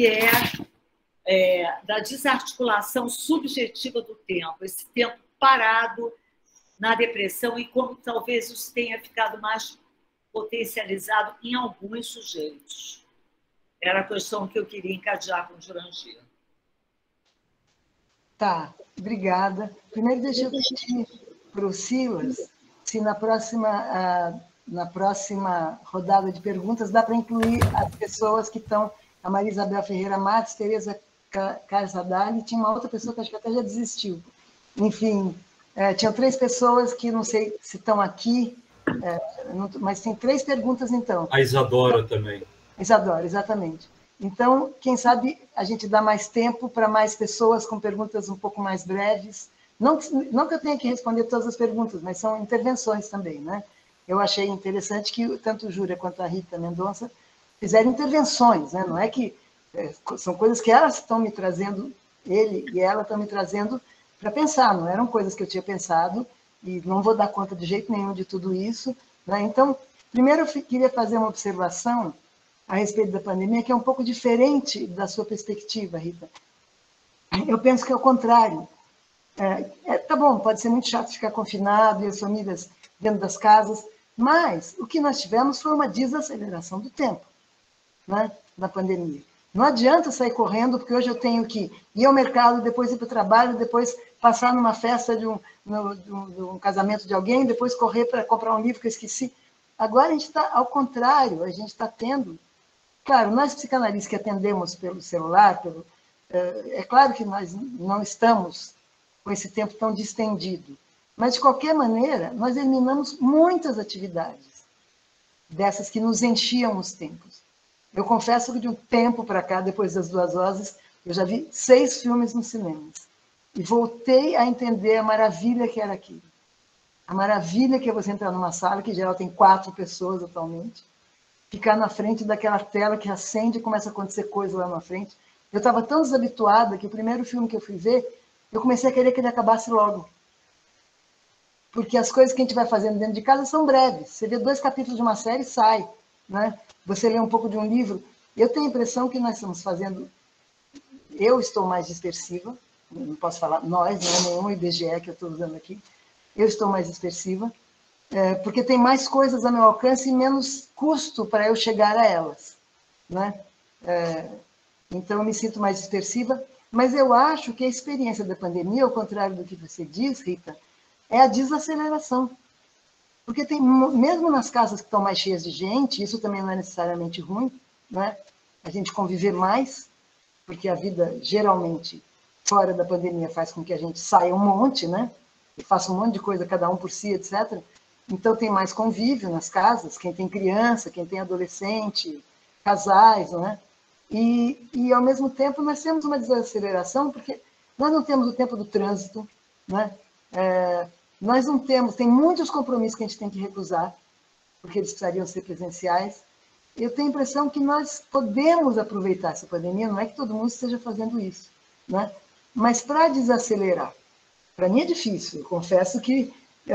da desarticulação subjetiva do tempo, esse tempo parado na depressão, e como talvez isso tenha ficado mais potencializado em alguns sujeitos. Era a questão que eu queria encadear com o Jurandir. Tá, obrigada. Primeiro, deixa eu pedir para o Silas se na próxima rodada de perguntas dá para incluir as pessoas que estão, a Maria Isabel Ferreira Matos, Tereza Carzadali, tinha uma outra pessoa que acho que até já desistiu. Enfim, tinham 3 pessoas que não sei se estão aqui, mas tem 3 perguntas, então. A Isadora também. Isadora, exatamente. Então, quem sabe a gente dá mais tempo para mais pessoas com perguntas um pouco mais breves. Não que eu tenha que responder todas as perguntas, mas são intervenções também, né? Eu achei interessante que tanto o Júlia quanto a Rita Mendonça fizeram intervenções, né? Não é que são coisas que elas estão me trazendo, ele e ela estão me trazendo para pensar, não eram coisas que eu tinha pensado, e não vou dar conta de jeito nenhum de tudo isso, né? Então, primeiro eu queria fazer uma observação a respeito da pandemia, que é um pouco diferente da sua perspectiva, Rita. Eu penso que é o contrário. Tá bom, pode ser muito chato ficar confinado e as famílias dentro das casas, mas o que nós tivemos foi uma desaceleração do tempo, né, na pandemia. Não adianta sair correndo, porque hoje eu tenho que ir ao mercado, depois ir para o trabalho, depois passar numa festa de um casamento de alguém, depois correr para comprar um livro que eu esqueci. Agora a gente está ao contrário, a gente está tendo... Claro, nós psicanalistas que atendemos pelo celular, é claro que nós não estamos com esse tempo tão distendido, Mas, de qualquer maneira, nós eliminamos muitas atividades, dessas que nos enchiam os tempos. Eu confesso que de um tempo para cá, depois das 2 horas, eu já vi 6 filmes nos cinemas. E voltei a entender a maravilha que era aquilo. A maravilha que é você entrar numa sala, que em geral tem 4 pessoas atualmente, ficar na frente daquela tela que acende e começa a acontecer coisa lá na frente. Eu estava tão desabituada que o primeiro filme que eu fui ver, eu comecei a querer que ele acabasse logo. Porque as coisas que a gente vai fazendo dentro de casa são breves. Você vê 2 capítulos de uma série e sai. Né? Você lê um pouco de um livro. Eu tenho a impressão que nós estamos fazendo... Eu estou mais dispersiva, não posso falar nós, não é nenhum IBGE que eu estou usando aqui. Eu estou mais dispersiva, porque tem mais coisas a meu alcance e menos custo para eu chegar a elas. Né? Então, eu me sinto mais dispersiva, mas eu acho que a experiência da pandemia, ao contrário do que você diz, Rita, é a desaceleração. Porque tem, mesmo nas casas que estão mais cheias de gente, isso também não é necessariamente ruim, né? A gente conviver mais, porque a vida, geralmente, fora da pandemia, faz com que a gente saia um monte, né? E faça um monte de coisa, cada um por si, etc. Então, tem mais convívio nas casas, quem tem criança, quem tem adolescente, casais, né? E, ao mesmo tempo, nós temos uma desaceleração, porque nós não temos o tempo do trânsito, né? Nós não temos, tem muitos compromissos que a gente tem que recusar, porque eles precisariam ser presenciais. Eu tenho a impressão que nós podemos aproveitar essa pandemia, não é que todo mundo esteja fazendo isso, né? Mas para desacelerar, para mim é difícil, eu confesso que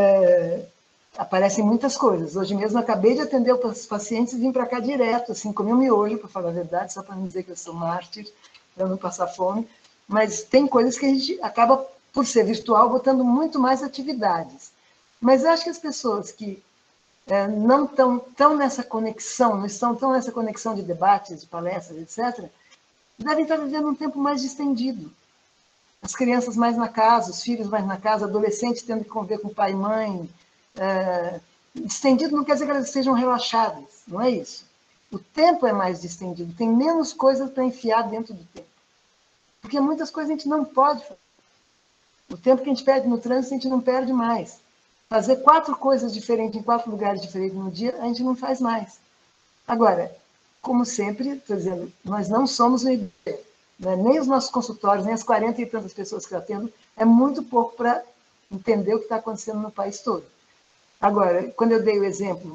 aparecem muitas coisas. Hoje mesmo eu acabei de atender os pacientes e vim para cá direto, assim, comi um miojo, para falar a verdade, só para não dizer que eu sou mártir, para não passar fome, mas tem coisas que a gente acaba, por ser virtual, botando muito mais atividades. Mas eu acho que as pessoas que não estão tão nessa conexão, não estão tão nessa conexão de debates, de palestras, etc., devem estar vivendo um tempo mais distendido. As crianças mais na casa, os filhos mais na casa, adolescentes tendo que conviver com pai e mãe. Distendido não quer dizer que elas estejam relaxadas, não é isso. O tempo é mais distendido, tem menos coisas para enfiar dentro do tempo. Porque muitas coisas a gente não pode fazer. O tempo que a gente perde no trânsito, a gente não perde mais. Fazer 4 coisas diferentes em 4 lugares diferentes no dia, a gente não faz mais. Agora, como sempre, estou dizendo, nós não somos o IBGE, né? Nem os nossos consultórios, nem as 40 e tantas pessoas que eu atendo, é muito pouco para entender o que está acontecendo no país todo. Agora, quando eu dei o exemplo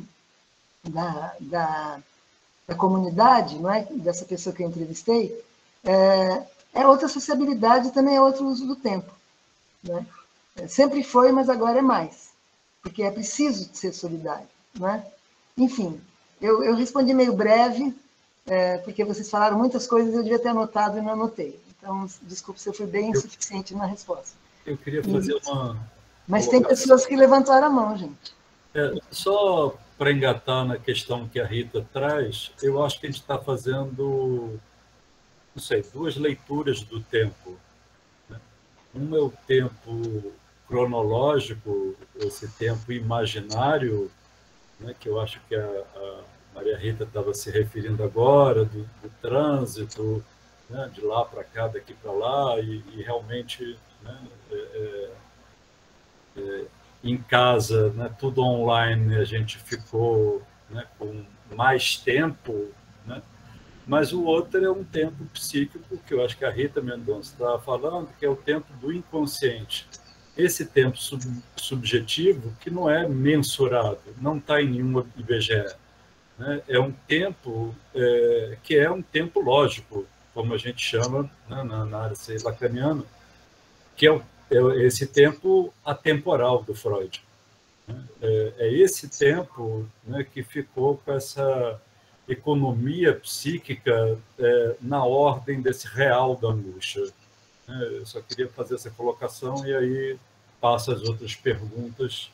da comunidade, não é? Dessa pessoa que eu entrevistei, é outra sociabilidade, também é outro uso do tempo. Né? Sempre foi, mas agora é mais, porque é preciso ser solidário. Né? Enfim, eu respondi meio breve, porque vocês falaram muitas coisas e eu devia ter anotado e não anotei. Então, desculpe se eu fui bem insuficiente na resposta. Eu queria fazer uma... Mas tem pessoas que levantaram a mão, gente. Só para engatar na questão que a Rita traz, eu acho que a gente está fazendo, não sei, 2 leituras do tempo. Né? Um é o tempo cronológico, esse tempo imaginário, né, que eu acho que a Maria Rita estava se referindo agora, do trânsito, né, de lá para cá, daqui para lá, e realmente, né, em casa, né, tudo online, a gente ficou, né, com mais tempo, né? Mas o outro é um tempo psíquico, que eu acho que a Rita Mendonça estava falando, que é o tempo do inconsciente. Esse tempo subjetivo, que não é mensurado, não está em nenhum IBGE. Né? É um tempo que é um tempo lógico, como a gente chama, né, na área lacaniana, que é esse tempo atemporal do Freud. Né? É esse tempo, né, que ficou com essa economia psíquica na ordem desse real da angústia. Eu só queria fazer essa colocação e aí passo as outras perguntas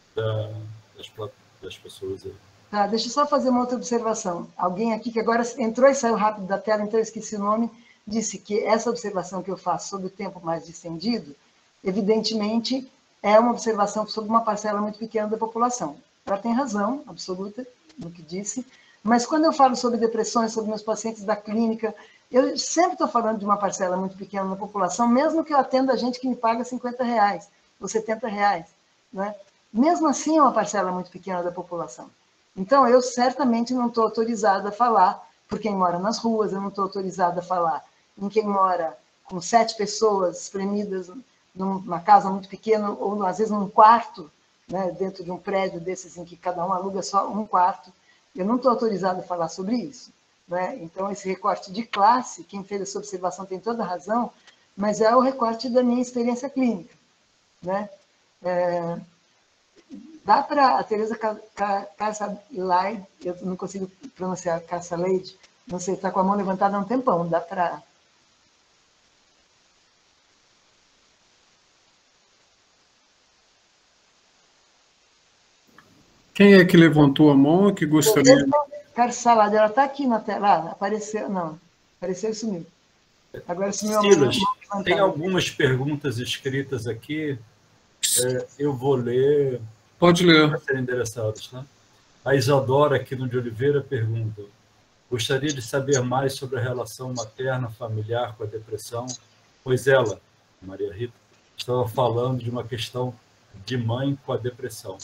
das pessoas aí. Tá, deixa eu só fazer uma outra observação. Alguém aqui que agora entrou e saiu rápido da tela, então eu esqueci o nome, disse que essa observação que eu faço sobre o tempo mais distendido, evidentemente, é uma observação sobre uma parcela muito pequena da população. Ela tem razão absoluta no que disse, mas quando eu falo sobre depressões, sobre meus pacientes da clínica, eu sempre estou falando de uma parcela muito pequena da população, mesmo que eu atenda gente que me paga R$50 ou R$70. né? Mesmo assim, é uma parcela muito pequena da população. Então, eu certamente não estou autorizada a falar por quem mora nas ruas, eu não estou autorizada a falar em quem mora com 7 pessoas espremidas numa casa muito pequena, ou às vezes num quarto, né, dentro de um prédio desses em que cada um aluga só um quarto. Eu não estou autorizada a falar sobre isso, né? Então, esse recorte de classe, quem fez essa observação tem toda a razão, mas é o recorte da minha experiência clínica, né? Dá para a Teresa Carsaleide, eu não consigo pronunciar Carsaleide, não sei, está com a mão levantada há um tempão, dá para... Quem é que levantou a mão e que gostaria... Carsaleide, ela está aqui na tela, apareceu, não, apareceu e sumiu. Agora sumiu a mão Silas, levantada. tem algumas perguntas escritas aqui, eu vou ler... Pode ler. Para serem endereçados, né? A Isadora Aquino de Oliveira pergunta: gostaria de saber mais sobre a relação materna-familiar com a depressão, pois ela, Maria Rita, estava falando de uma questão de mãe com a depressão.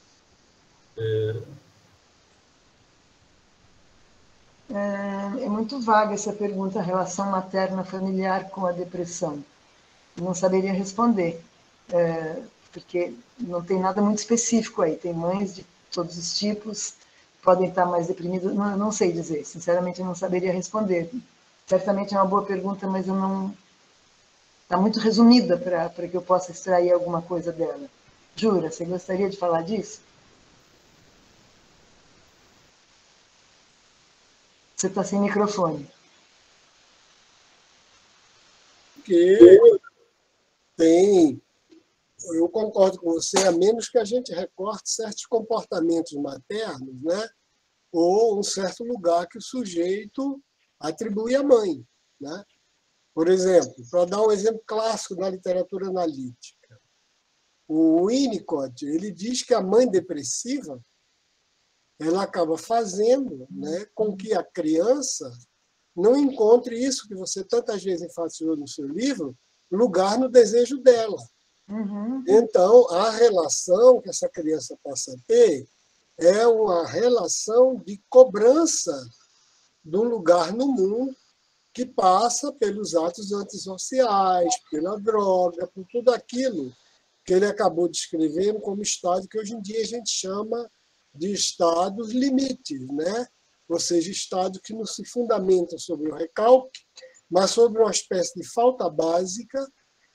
É muito vaga essa pergunta, a relação materna-familiar com a depressão. Não saberia responder, porque não tem nada muito específico aí. Tem mães de todos os tipos, podem estar mais deprimidas, não sei dizer, sinceramente eu não saberia responder. Certamente é uma boa pergunta, mas eu não... Está muito resumida para que eu possa extrair alguma coisa dela. Jura, você gostaria de falar disso? Você está sem microfone. Porque tem... Eu concordo com você, a menos que a gente recorte certos comportamentos maternos, né? Ou um certo lugar que o sujeito atribui à mãe, né? Por exemplo, para dar um exemplo clássico da literatura analítica, o Winnicott, ele diz que a mãe depressiva ela acaba fazendo, né, com que a criança não encontre isso que você tantas vezes enfatizou no seu livro, lugar no desejo dela. Uhum. Então, a relação que essa criança passa a ter é uma relação de cobrança de um lugar no mundo que passa pelos atos antissociais, pela droga, por tudo aquilo que ele acabou descrevendo como estado que hoje em dia a gente chama de estados limites, né? Ou seja, estados que não se fundamentam sobre o recalque, mas sobre uma espécie de falta básica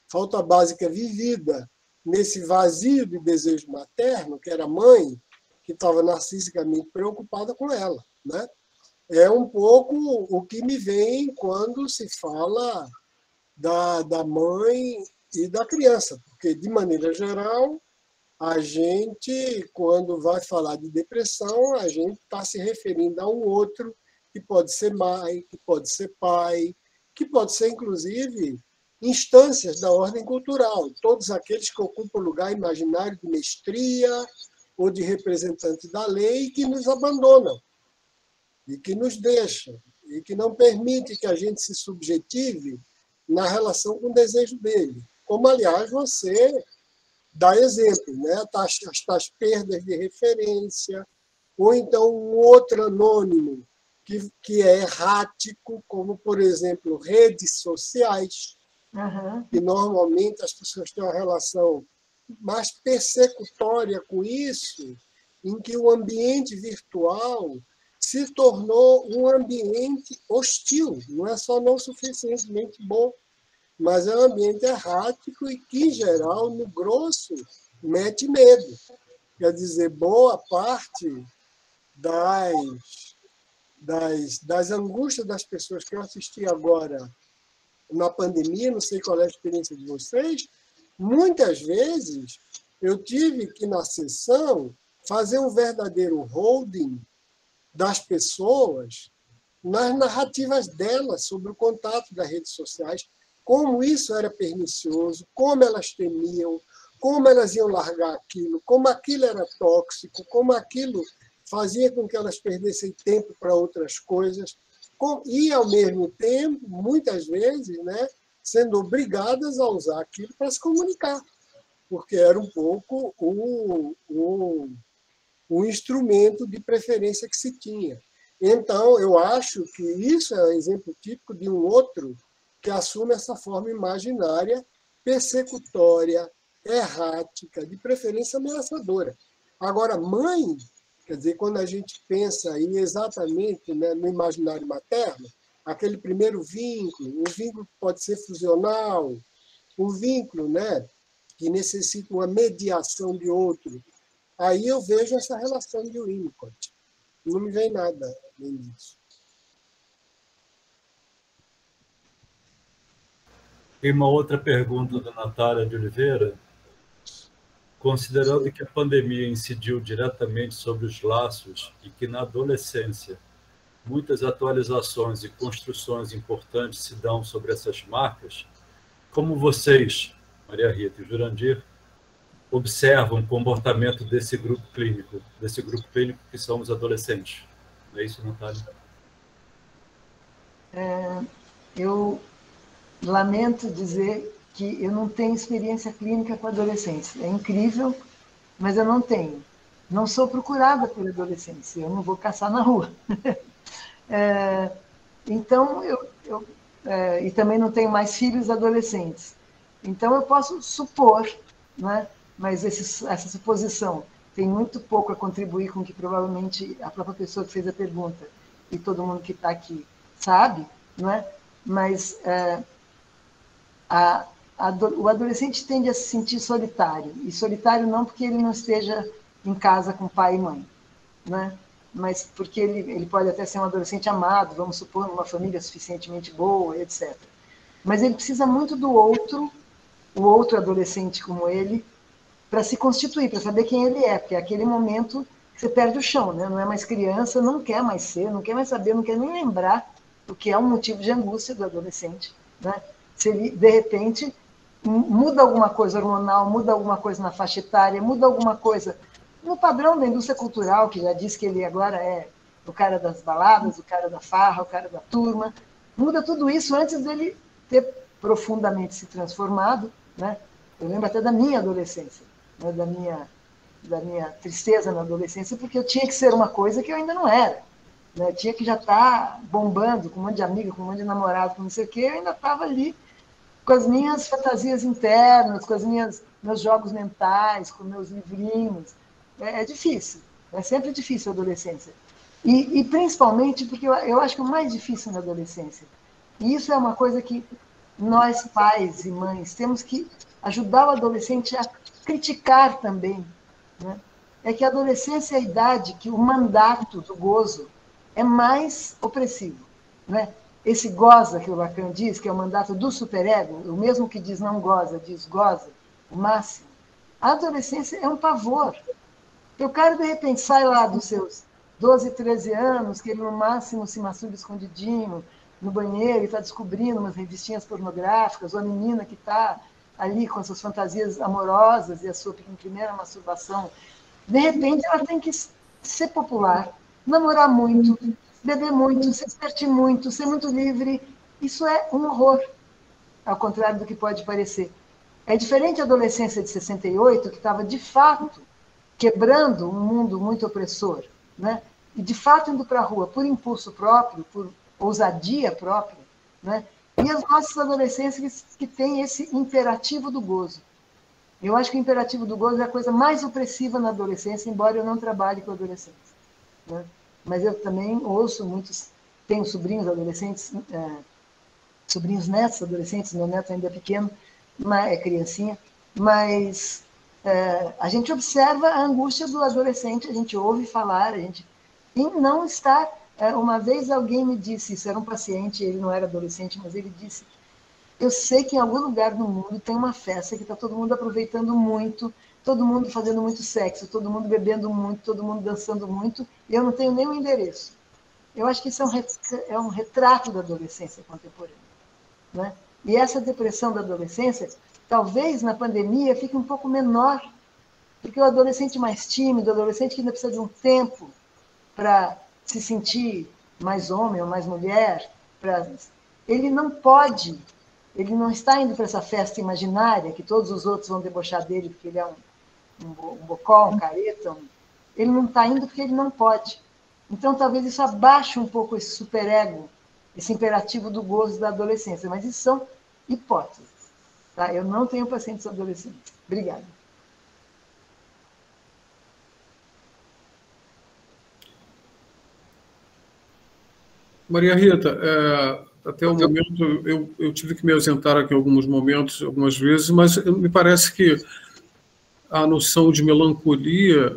vivida nesse vazio de desejo materno, que era a mãe, que estava narcisicamente preocupada com ela, né? É um pouco o que me vem quando se fala da mãe e da criança, porque, de maneira geral, a gente, quando vai falar de depressão, a gente está se referindo a um outro que pode ser mãe, que pode ser pai, que pode ser, inclusive, instâncias da ordem cultural, todos aqueles que ocupam o lugar imaginário de mestria ou de representante da lei que nos abandonam e que nos deixam e que não permite que a gente se subjetive na relação com o desejo dele. Como, aliás, você dá exemplo, né? As tais perdas de referência, ou então um outro anônimo que é errático, como, por exemplo, redes sociais, que normalmente as pessoas têm uma relação mais persecutória com isso, em que o ambiente virtual se tornou um ambiente hostil, não é só não suficientemente bom, mas é um ambiente errático e que, em geral, no grosso, mete medo. Quer dizer, boa parte das angústias das pessoas que eu assisti agora na pandemia, não sei qual é a experiência de vocês, muitas vezes eu tive que, na sessão, fazer um verdadeiro holding das pessoas nas narrativas delas sobre o contato das redes sociais, como isso era pernicioso, como elas temiam, como elas iam largar aquilo, como aquilo era tóxico, como aquilo fazia com que elas perdessem tempo para outras coisas, e, ao mesmo tempo, muitas vezes, né, sendo obrigadas a usar aquilo para se comunicar. porque era um pouco o instrumento de preferência que se tinha. Então, eu acho que isso é um exemplo típico de um outro que assume essa forma imaginária, persecutória, errática, de preferência ameaçadora. Agora, mãe, quer dizer, quando a gente pensa em exatamente, né, no imaginário materno, aquele primeiro vínculo, o vínculo pode ser fusional, o vínculo, né, que necessita uma mediação de outro. Aí eu vejo essa relação de Winnicott. Não me vem nada além disso. Tem uma outra pergunta da Natália de Oliveira. Considerando que a pandemia incidiu diretamente sobre os laços e que na adolescência muitas atualizações e construções importantes se dão sobre essas marcas, como vocês, Maria Rita e Jurandir, observam o comportamento desse grupo clínico que são os adolescentes? Não é isso, Natália? Eu lamento dizer que eu não tenho experiência clínica com adolescentes. É incrível, mas eu não tenho. Não sou procurada por adolescentes, eu não vou caçar na rua. Então, e também não tenho mais filhos adolescentes. Então, eu posso supor, né? Mas essa suposição tem muito pouco a contribuir com o que provavelmente a própria pessoa que fez a pergunta e todo mundo que está aqui sabe, não é? Mas o adolescente tende a se sentir solitário, e solitário não porque ele não esteja em casa com pai e mãe, né? Mas porque ele pode até ser um adolescente amado, vamos supor, numa família suficientemente boa, etc. Mas ele precisa muito do outro, o outro adolescente como ele, para se constituir, para saber quem ele é, porque é aquele momento que você perde o chão, né? Não é mais criança, não quer mais ser, não quer mais saber, não quer nem lembrar o que é um motivo de angústia do adolescente, né? Se ele, de repente, muda alguma coisa hormonal, muda alguma coisa na faixa etária, muda alguma coisa no padrão da indústria cultural, que já disse que ele agora é o cara das baladas, o cara da farra, o cara da turma, muda tudo isso antes dele ter profundamente se transformado, né? Eu lembro até da minha adolescência, né? da minha tristeza na adolescência, porque eu tinha que ser uma coisa que eu ainda não era, né? Eu tinha que já estar bombando, com um monte de amigo, com um monte de namorado, com não sei o quê, eu ainda estava ali com as minhas fantasias internas, com meus jogos mentais, com meus livrinhos. É difícil, é sempre difícil a adolescência. E principalmente porque eu acho que o mais difícil na adolescência, e isso é uma coisa que nós, pais e mães, temos que ajudar o adolescente a criticar também, né? É que a adolescência é a idade que o mandato do gozo é mais opressivo, né? Esse goza que o Lacan diz, que é o mandato do superego, o mesmo que diz não goza, diz goza, o máximo. A adolescência é um pavor. O cara, de repente, sai lá dos seus 12, 13 anos, que ele, no máximo, se masturba escondidinho no banheiro e está descobrindo umas revistinhas pornográficas, ou a menina que está ali com as suas fantasias amorosas e a sua primeira masturbação. De repente, ela tem que ser popular, namorar muito, beber muito, se divertir muito, ser muito livre. Isso é um horror, ao contrário do que pode parecer. É diferente a adolescência de 68, que estava, de fato, quebrando um mundo muito opressor, né? E, de fato, indo para a rua por impulso próprio, por ousadia própria, né? E as nossas adolescências que têm esse imperativo do gozo. Eu acho que o imperativo do gozo é a coisa mais opressiva na adolescência, embora eu não trabalhe com adolescentes, né? Mas eu também ouço muitos, tenho sobrinhos adolescentes, sobrinhos netos adolescentes, meu neto ainda é pequeno, é criancinha, mas a gente observa a angústia do adolescente, a gente ouve falar, e não está... Uma vez alguém me disse, isso era um paciente, ele não era adolescente, mas ele disse, eu sei que em algum lugar do mundo tem uma festa que está todo mundo aproveitando muito, todo mundo fazendo muito sexo, todo mundo bebendo muito, todo mundo dançando muito, e eu não tenho nem o endereço. Eu acho que isso é um retrato da adolescência contemporânea, né? E essa depressão da adolescência, talvez na pandemia fique um pouco menor, porque o adolescente mais tímido, o adolescente que ainda precisa de um tempo para se sentir mais homem ou mais mulher, ele não pode Ele não está indo para essa festa imaginária, que todos os outros vão debochar dele, porque ele é um bocó, um careta. Ele não está indo porque ele não pode. Então, talvez isso abaixe um pouco esse superego, esse imperativo do gozo da adolescência. Mas isso são hipóteses. Tá? Eu não tenho pacientes adolescentes. Obrigada. Maria Rita, até o momento, eu tive que me ausentar aqui em alguns momentos, algumas vezes, mas me parece que a noção de melancolia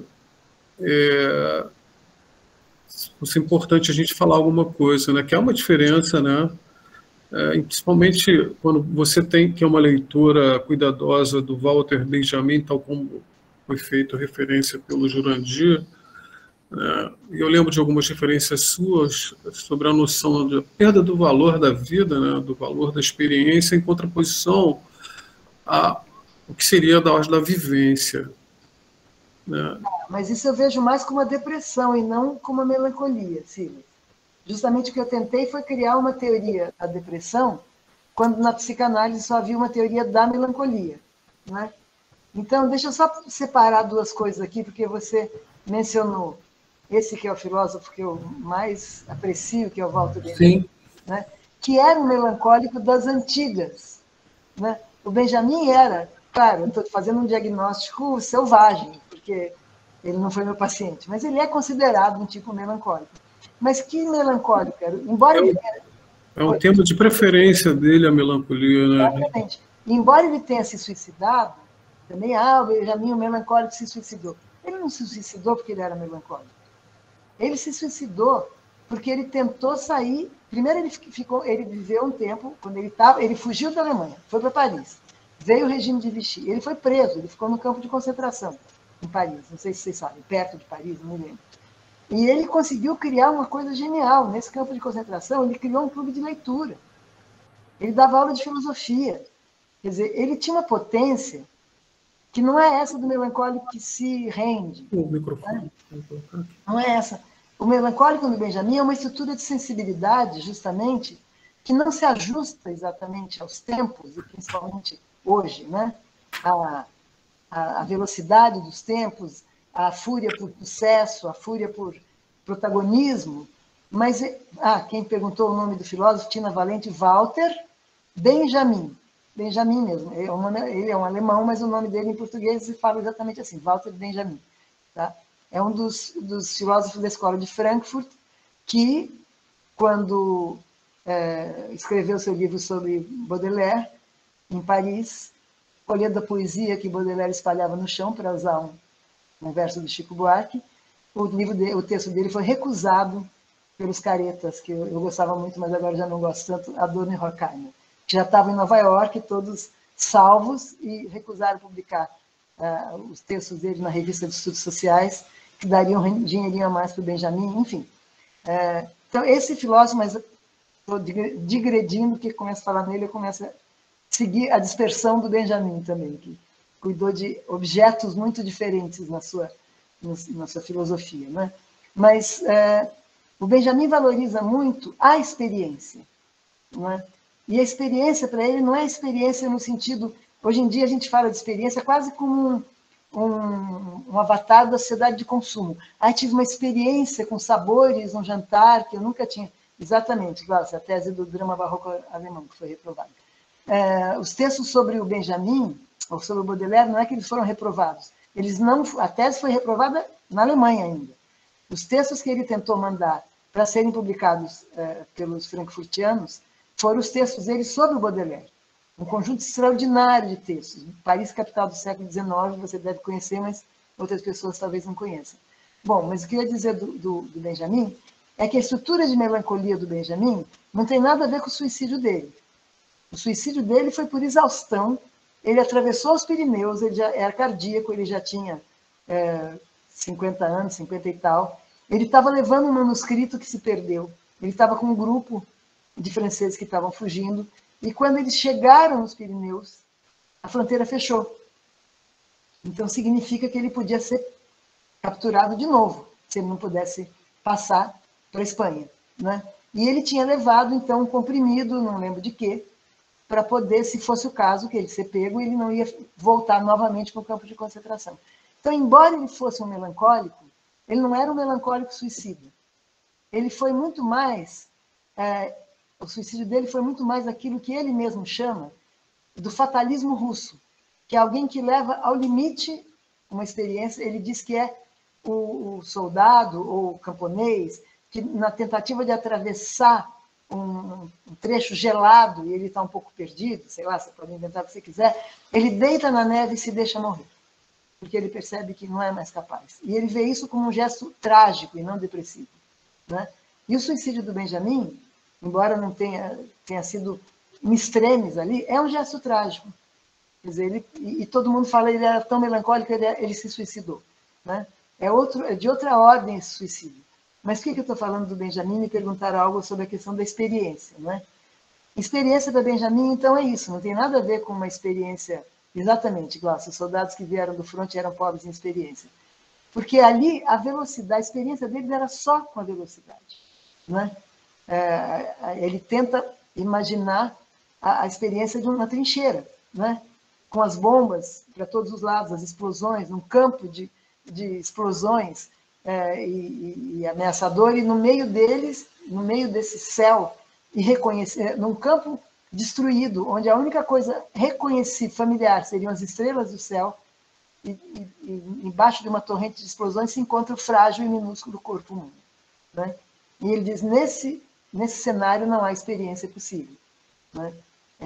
é importante a gente falar alguma coisa, né? Que há uma diferença, né? Principalmente quando você tem que é uma leitura cuidadosa do Walter Benjamin, tal como foi feito referência pelo Jurandir. Eu lembro de algumas referências suas sobre a noção da perda do valor da vida, né, do valor da experiência, em contraposição ao que seria da ordem da vivência. Né? Mas isso eu vejo mais como uma depressão e não como uma melancolia, Silas. Justamente o que eu tentei foi criar uma teoria da depressão, quando na psicanálise só havia uma teoria da melancolia. Né? Então, deixa eu só separar duas coisas aqui, porque você mencionou esse que é o filósofo que eu mais aprecio, que é o Walter Benjamin, né? Que era um melancólico das antigas. Né? O Benjamin era, claro, eu estou fazendo um diagnóstico selvagem, porque ele não foi meu paciente, mas ele é considerado um tipo melancólico. Mas que melancólico era? Embora ele é um tema de preferência dele, a melancolia. Né? Exatamente. Embora ele tenha se suicidado, também, o Benjamin, o melancólico, se suicidou. Ele não se suicidou porque ele era melancólico. Ele se suicidou porque ele tentou sair. Primeiro, ele viveu um tempo, quando ele fugiu da Alemanha, foi para Paris. Veio o regime de Vichy. Ele foi preso, ele ficou no campo de concentração, em Paris. Não sei se vocês sabem, perto de Paris, não me lembro. E ele conseguiu criar uma coisa genial. Nesse campo de concentração, ele criou um clube de leitura. Ele dava aula de filosofia. Quer dizer, ele tinha uma potência que não é essa do melancólico que se rende. O microfone. Né? Não é essa. O melancólico no Benjamin é uma estrutura de sensibilidade, justamente, que não se ajusta exatamente aos tempos, e principalmente hoje, né? A velocidade dos tempos, a fúria por sucesso, a fúria por protagonismo. Mas, quem perguntou o nome do filósofo, Tina Valente, Walter Benjamin. Benjamin mesmo. Ele é um alemão, mas o nome dele em português se fala exatamente assim, Walter Benjamin. Tá? É um dos filósofos da escola de Frankfurt que, quando escreveu seu livro sobre Baudelaire, em Paris, olhando a poesia que Baudelaire espalhava no chão, para usar um verso do Chico Buarque, o texto dele foi recusado pelos caretas, que eu gostava muito, mas agora já não gosto tanto, Adorno e Horkheimer, que já estavam em Nova York, todos salvos, e recusaram publicar os textos dele na revista de Estudos Sociais, que dariam um dinheirinho a mais para o Benjamin, enfim. Então, esse filósofo, mas estou digredindo, que começo a falar nele, eu começo a seguir a dispersão do Benjamin também, que cuidou de objetos muito diferentes na sua filosofia. Né? Mas o Benjamin valoriza muito a experiência. Não é? E a experiência, para ele, não é experiência no sentido... Hoje em dia, a gente fala de experiência quase como um avatar da sociedade de consumo. Tive uma experiência com sabores, um jantar, que eu nunca tinha... Exatamente, claro, essa é a tese do drama barroco alemão, que foi reprovada. Os textos sobre o Benjamin, ou sobre o Baudelaire, não é que eles foram reprovados. A tese foi reprovada na Alemanha ainda. Os textos que ele tentou mandar para serem publicados pelos frankfurtianos foram os textos dele sobre o Baudelaire. Um conjunto extraordinário de textos. Paris, capital do século XIX, você deve conhecer, mas outras pessoas talvez não conheçam. Bom, mas o que eu ia dizer do Benjamin é que a estrutura de melancolia do Benjamin não tem nada a ver com o suicídio dele. O suicídio dele foi por exaustão. Ele atravessou os Pirineus, ele já era cardíaco, ele já tinha 50 anos, 50 e tal. Ele estava levando um manuscrito que se perdeu. Ele estava com um grupo de franceses que estavam fugindo. E quando eles chegaram nos Pirineus, a fronteira fechou. Então, significa que ele podia ser capturado de novo, se ele não pudesse passar para a Espanha. Né? E ele tinha levado, então, um comprimido, não lembro de quê, para poder, se fosse o caso, que ele ser pego, ele não ia voltar novamente para o campo de concentração. Então, embora ele fosse um melancólico, ele não era um melancólico suicida. Ele foi muito mais, o suicídio dele foi muito mais aquilo que ele mesmo chama do fatalismo russo, que é alguém que leva ao limite uma experiência. Ele diz que é o soldado ou o camponês que, na tentativa de atravessar um trecho gelado, e ele está um pouco perdido, sei lá, você pode inventar o que você quiser, ele deita na neve e se deixa morrer, porque ele percebe que não é mais capaz. E ele vê isso como um gesto trágico e não depressivo, né? E o suicídio do Benjamin, embora não tenha sido em extremis ali, é um gesto trágico. Quer dizer, e todo mundo fala que ele era tão melancólico que ele se suicidou, né? É de outra ordem esse suicídio. Mas por que eu estou falando do Benjamin? Me perguntaram algo sobre a questão da experiência, né? Experiência da Benjamin, então, é isso. Não tem nada a ver com uma experiência exatamente igual. Os soldados que vieram do fronte eram pobres em experiência. Porque ali, a velocidade, a experiência deles era só com a velocidade, né? Ele tenta imaginar a experiência de uma trincheira, né? Com as bombas para todos os lados, as explosões, num campo de explosões e ameaçador, e no meio deles, no meio desse céu, num campo destruído, onde a única coisa reconhecida, familiar, seriam as estrelas do céu, e embaixo de uma torrente de explosões se encontra o frágil e minúsculo corpo humano, né? E ele diz, nesse cenário não há experiência possível, né?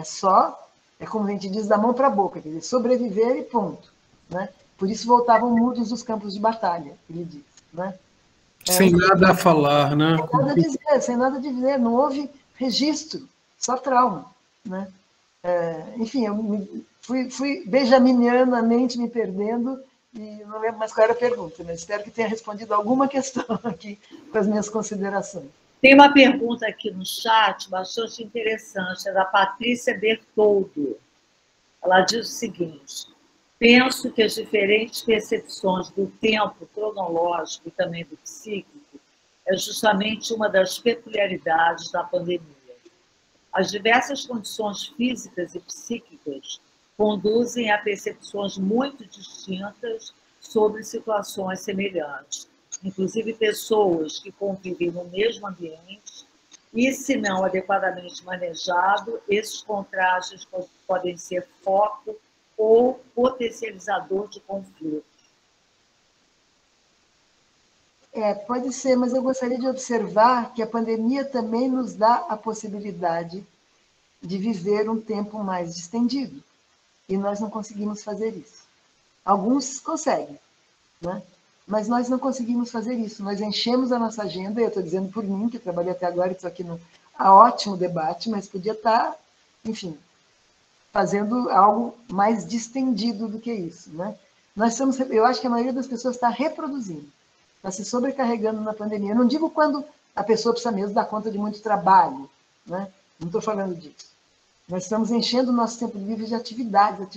É como a gente diz, da mão para a boca, quer dizer, sobreviver e ponto, né? Por isso voltavam mudos dos campos de batalha, ele diz, né? Sem nada a falar, né? Sem nada a dizer, não houve registro, só trauma, né? Enfim, eu fui benjaminianamente me perdendo e não lembro mais qual era a pergunta, mas espero que tenha respondido alguma questão aqui com as minhas considerações. Tem uma pergunta aqui no chat bastante interessante, é da Patrícia Bertoldo. Ela diz o seguinte: penso que as diferentes percepções do tempo cronológico e também do psíquico é justamente uma das peculiaridades da pandemia. As diversas condições físicas e psíquicas conduzem a percepções muito distintas sobre situações semelhantes. Inclusive pessoas que convivem no mesmo ambiente e, se não adequadamente manejado, esses contrastes podem ser foco ou potencializador de conflitos. Pode ser, mas eu gostaria de observar que a pandemia também nos dá a possibilidade de viver um tempo mais distendido. E nós não conseguimos fazer isso. Alguns conseguem, né? Mas nós não conseguimos fazer isso. Nós enchemos a nossa agenda, eu estou dizendo por mim, que trabalhei até agora e estou aqui no ótimo debate, mas podia estar, enfim, fazendo algo mais distendido do que isso, né? Eu acho que a maioria das pessoas está reproduzindo, está se sobrecarregando na pandemia. Eu não digo quando a pessoa precisa mesmo dar conta de muito trabalho, né? Não estou falando disso. Nós estamos enchendo o nosso tempo livre de atividades,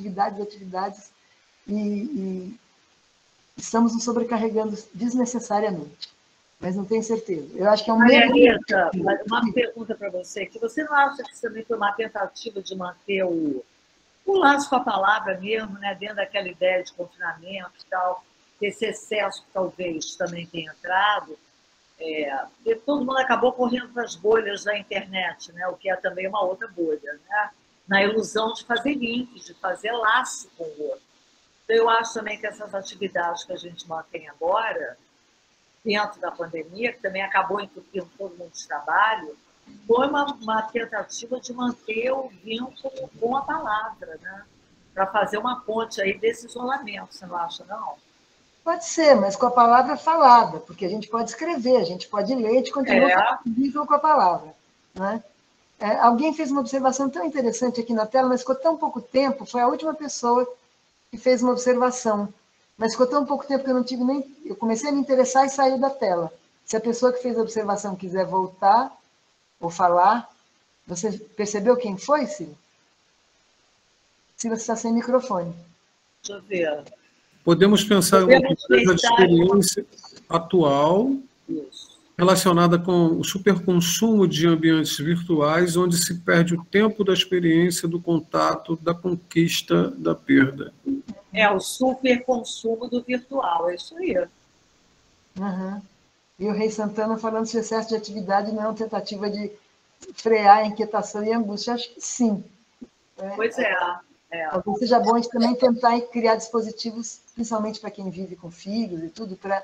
e estamos nos sobrecarregando desnecessariamente. Mas não tenho certeza. Eu acho que é um medo. Rita, uma pergunta para você, que você não acha que isso também foi uma tentativa de manter o lance com a palavra mesmo, né, dentro daquela ideia de confinamento e tal, esse excesso que talvez também tenha entrado, porque todo mundo acabou correndo para as bolhas da internet, né, o que é também uma outra bolha, né, na ilusão de fazer links, de fazer laço com o outro. Então, eu acho também que essas atividades que a gente mantém agora, dentro da pandemia, que também acabou entupindo todo mundo de trabalho, foi uma tentativa de manter o vínculo com a palavra, né? Para fazer uma ponte aí desse isolamento, você não acha, não? Pode ser, mas com a palavra falada, porque a gente pode escrever, a gente pode ler, a gente continua vínculo com a palavra, né? Alguém fez uma observação tão interessante aqui na tela, mas ficou tão pouco tempo, foi a última pessoa que fez uma observação, mas ficou tão pouco tempo que eu não tive nem... Eu comecei a me interessar e saiu da tela. Se a pessoa que fez a observação quiser voltar ou falar, você percebeu quem foi, Cília? Cília, você está sem microfone. Deixa eu ver. Podemos pensar em uma experiência atual, relacionada com o superconsumo de ambientes virtuais, onde se perde o tempo da experiência, do contato, da conquista, da perda. É o superconsumo do virtual, é isso aí. Uhum. E o Rei Santana falando que o excesso de atividade não é uma tentativa de frear a inquietação e a angústia. Acho que sim. Pois é. Talvez seja bom a gente também tentar criar dispositivos, principalmente para quem vive com filhos e tudo, para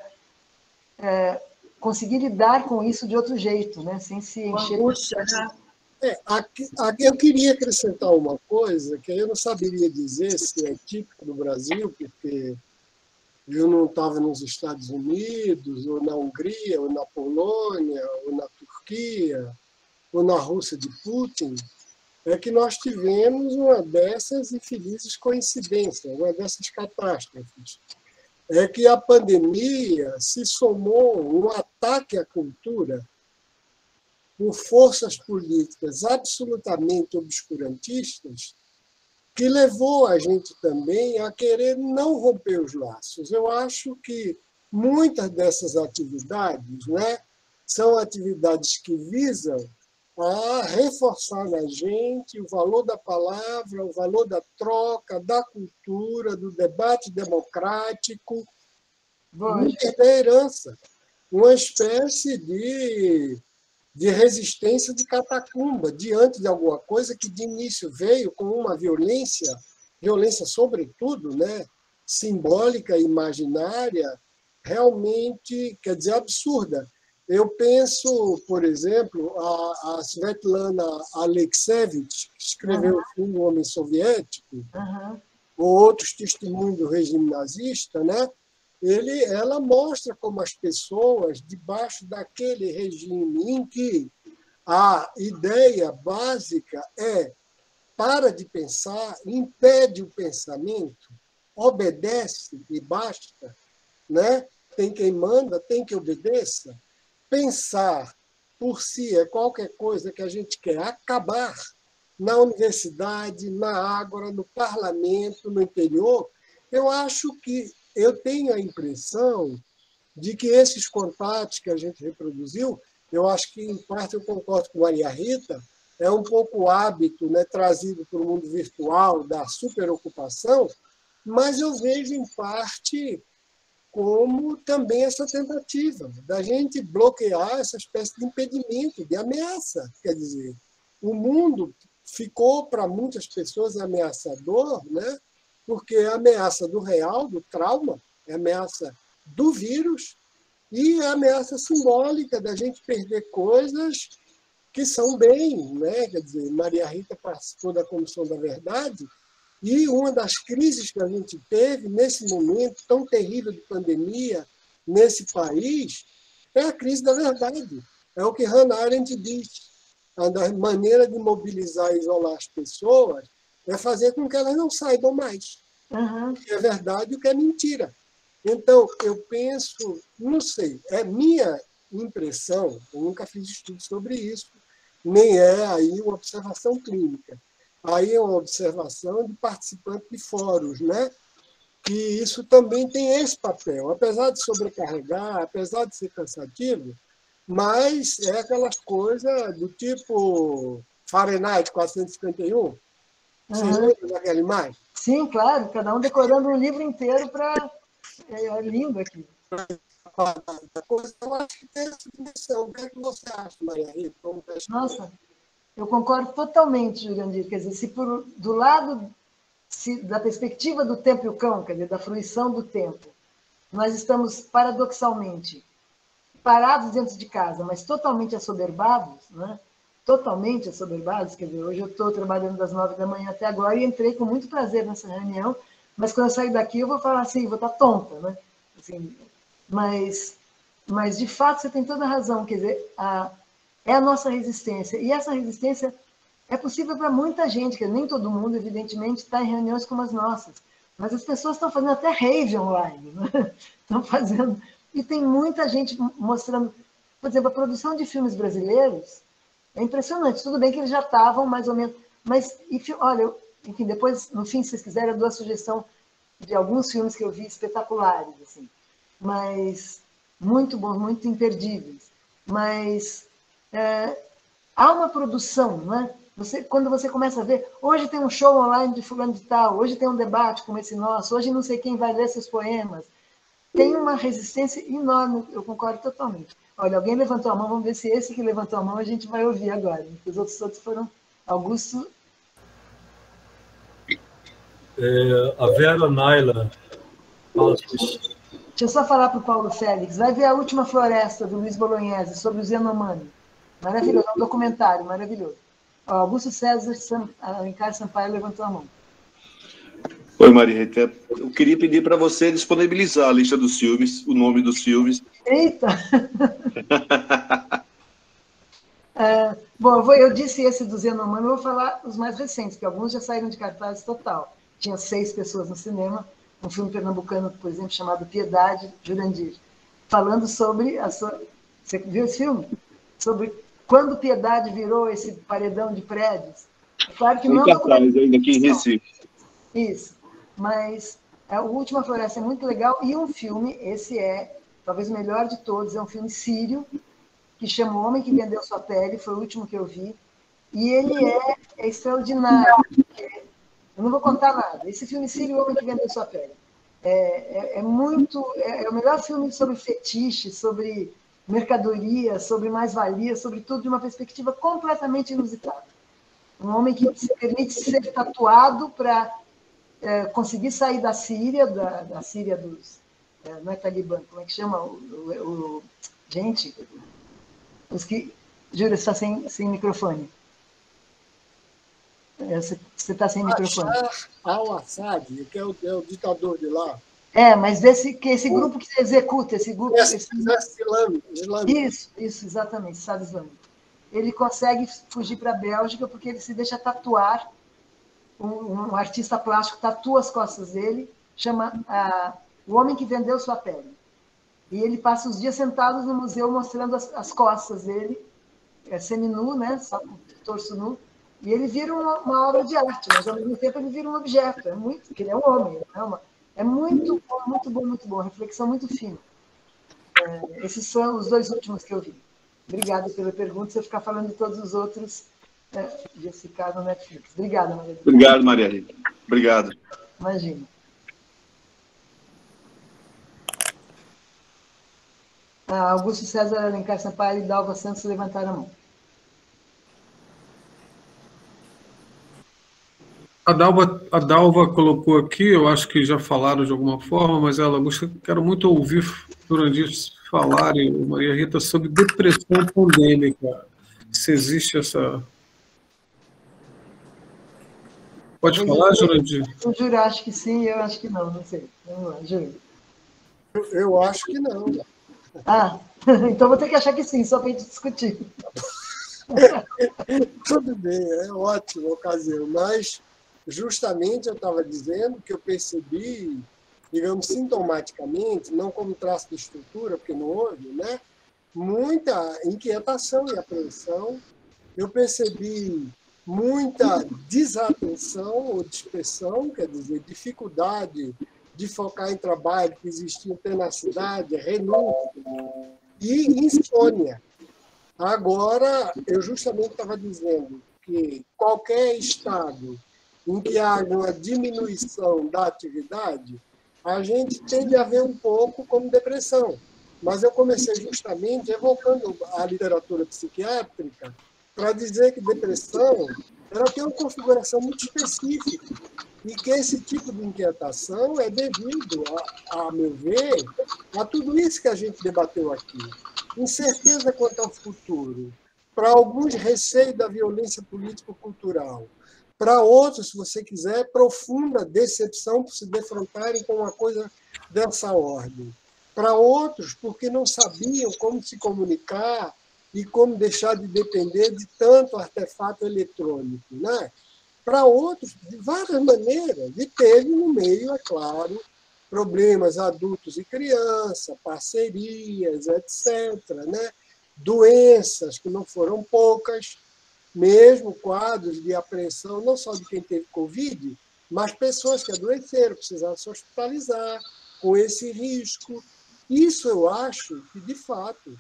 conseguir lidar com isso de outro jeito, né? Sem se encher. Angústia, né? Aqui eu queria acrescentar uma coisa que eu não saberia dizer se é típico do Brasil, porque eu não estava nos Estados Unidos, ou na Hungria, ou na Polônia, ou na Turquia, ou na Rússia de Putin, é que nós tivemos uma dessas infelizes coincidências, uma dessas catástrofes. É que a pandemia se somou um ataque à cultura por forças políticas absolutamente obscurantistas, que levou a gente também a querer não romper os laços. Eu acho que muitas dessas atividades, né, são atividades que visam a reforçar na gente o valor da palavra, o valor da troca, da cultura, do debate democrático, da herança, uma espécie de resistência de catacumba diante de alguma coisa que de início veio com uma violência sobretudo, né, simbólica, imaginária, realmente, quer dizer, absurda. Eu penso, por exemplo, a Svetlana Alexievich, que escreveu o filme O Homem Soviético, ou outros testemunhos do regime nazista, né? Ela mostra como as pessoas, debaixo daquele regime em que a ideia básica é para de pensar, impede o pensamento, obedece e basta, né? Tem quem manda, tem que obedeça. Pensar por si é qualquer coisa que a gente quer acabar na universidade, na Ágora, no parlamento, no interior. Eu tenho a impressão de que esses contatos que a gente reproduziu, eu acho que, em parte, eu concordo com Maria Rita, é um pouco o hábito, né, trazido para o mundo virtual da superocupação, mas eu vejo, em parte, como também essa tentativa da gente bloquear essa espécie de impedimento, de ameaça. Quer dizer, o mundo ficou, para muitas pessoas, ameaçador, né? Porque é a ameaça do real, do trauma, é a ameaça do vírus e a ameaça simbólica da gente perder coisas que são bem, né? Quer dizer, Maria Rita participou da Comissão da Verdade, e uma das crises que a gente teve nesse momento tão terrível de pandemia nesse país é a crise da verdade. É o que Hannah Arendt diz. A maneira de mobilizar e isolar as pessoas é fazer com que elas não saibam mais o que é verdade e o que é mentira. Então, eu penso, não sei, é minha impressão, eu nunca fiz estudo sobre isso, nem é aí uma observação clínica. Aí é uma observação de participante de fóruns, né? Que isso também tem esse papel, apesar de sobrecarregar, apesar de ser cansativo, mas é aquelas coisas do tipo Fahrenheit 451. Você lembra daquela imagem? Sim, claro, cada um decorando um livro inteiro para... É lindo aqui. Eu acho que tem essa dimensão. O que é que você acha, Maria Rita? Nossa, eu concordo totalmente, Jurandir. Quer dizer, se do lado da perspectiva do tempo e o cão, quer dizer, da fruição do tempo, nós estamos, paradoxalmente, parados dentro de casa, mas totalmente assoberbados, né? Totalmente assoberbados. Quer dizer, hoje eu estou trabalhando das 9 da manhã até agora e entrei com muito prazer nessa reunião, mas quando eu sair daqui eu vou falar assim, vou estar tonta, né? Assim, mas, de fato, você tem toda a razão. Quer dizer, é a nossa resistência. E essa resistência é possível para muita gente, que nem todo mundo, evidentemente, está em reuniões como as nossas. Mas as pessoas estão fazendo até rave online, né? Estão fazendo. E tem muita gente mostrando. Por exemplo, a produção de filmes brasileiros é impressionante. Tudo bem que eles já estavam mais ou menos. Mas, olha, enfim, depois, no fim, se vocês quiserem, eu dou a sugestão de alguns filmes que eu vi espetaculares, assim, mas muito bons, muito imperdíveis. mas há uma produção, né? Quando você começa a ver, hoje tem um show online de fulano de tal, hoje tem um debate como esse nosso, hoje não sei quem vai ler seus poemas. Tem uma resistência enorme, eu concordo totalmente. Olha, alguém levantou a mão, vamos ver se esse que levantou a mão a gente vai ouvir agora. Os outros todos foram Augusto. A Vera Naila. Deixa eu só falar para o Paulo Félix. Vai ver A Última Floresta, do Luiz Bolognese, sobre os Yanomami. Maravilhoso, é um documentário maravilhoso. Augusto César Alencar Sampaio levantou a mão. Oi, Maria Rita. Eu queria pedir para você disponibilizar a lista dos filmes, o nome dos filmes. Eita! Bom, eu disse esse do Yanomami, eu vou falar os mais recentes, que alguns já saíram de cartaz total. Tinha 6 pessoas no cinema, um filme pernambucano, por exemplo, chamado Piedade, Jurandir, falando sobre a sua... Você viu esse filme? Sobre quando Piedade virou esse paredão de prédios. É claro que não é cartaz ainda aqui em Recife. Isso, mas O Última Floresta é muito legal, e um filme, esse é talvez o melhor de todos, é um filme sírio, que chama O Homem que Vendeu Sua Pele, foi o último que eu vi, e ele é extraordinário. Eu não vou contar nada. Esse filme sírio, O Homem que Vendeu Sua Pele, é o melhor filme sobre fetiche, sobre mercadoria, sobre mais-valia, sobre tudo de uma perspectiva completamente inusitada. Um homem que se permite ser tatuado para conseguir sair da Síria, da Síria dos... não é Talibã, como é que chama? Gente, os que... Júlia, você está sem microfone. Você está sem microfone. Al-Assad, que é o ditador de lá. Mas esse grupo que executa, esse grupo... Islâmico. Isso, exatamente, Estado Islâmico. Ele consegue fugir para a Bélgica porque ele se deixa tatuar. Um artista plástico tatua as costas dele, chama O Homem que Vendeu Sua Pele. E ele passa os dias sentados no museu mostrando as costas dele, seminu, né, só com torso nu, e ele vira uma obra de arte, mas ao mesmo tempo ele vira um objeto, porque ele é um homem, é muito bom, muito bom, muito bom, reflexão muito fina. Esses são os 2 últimos que eu vi. Obrigada pela pergunta, se eu ficar falando de todos os outros, ia ficar no Netflix. Obrigada, Maria Rita. Obrigado, Maria Rita. Obrigado. Imagina. Augusto César Alencar Sampaio e Dalva Santos levantaram a mão. A Dalva colocou aqui, eu acho que já falaram de alguma forma, mas ela quero muito ouvir Jurandir falar, e Maria Rita, sobre depressão pandêmica. Se existe essa... Pode falar, Jurandir? O Júlio acho que sim, eu acho que não sei. Vamos lá, Júlio. Eu acho que não. Então vou ter que achar que sim, só para a gente discutir. Tudo bem, é ótima ocasião, mas justamente eu estava dizendo que eu percebi, digamos, sintomaticamente, não como traço de estrutura, porque não houve, né? Muita inquietação e apreensão. Eu percebi muita desatenção ou dispersão, quer dizer, dificuldade de focar em trabalho, que existia tenacidade, renúncia e insônia. Agora, eu justamente estava dizendo que qualquer estado em que haja uma diminuição da atividade, a gente tende a ver um pouco como depressão. Mas eu comecei justamente evocando a literatura psiquiátrica para dizer que depressão ela tem uma configuração muito específica e que esse tipo de inquietação é devido, a meu ver, a tudo isso que a gente debateu aqui. Incerteza quanto ao futuro, para alguns receio da violência político-cultural, para outros, se você quiser, profunda decepção por se defrontarem com uma coisa dessa ordem. Para outros, porque não sabiam como se comunicar e como deixar de depender de tanto artefato eletrônico, né? Para outros, de várias maneiras, e teve no meio, é claro, problemas adultos e criança, parcerias, etc., né? Doenças que não foram poucas, mesmo quadros de apreensão, não só de quem teve Covid, mas pessoas que adoeceram, precisaram se hospitalizar com esse risco. Isso eu acho que, de fato,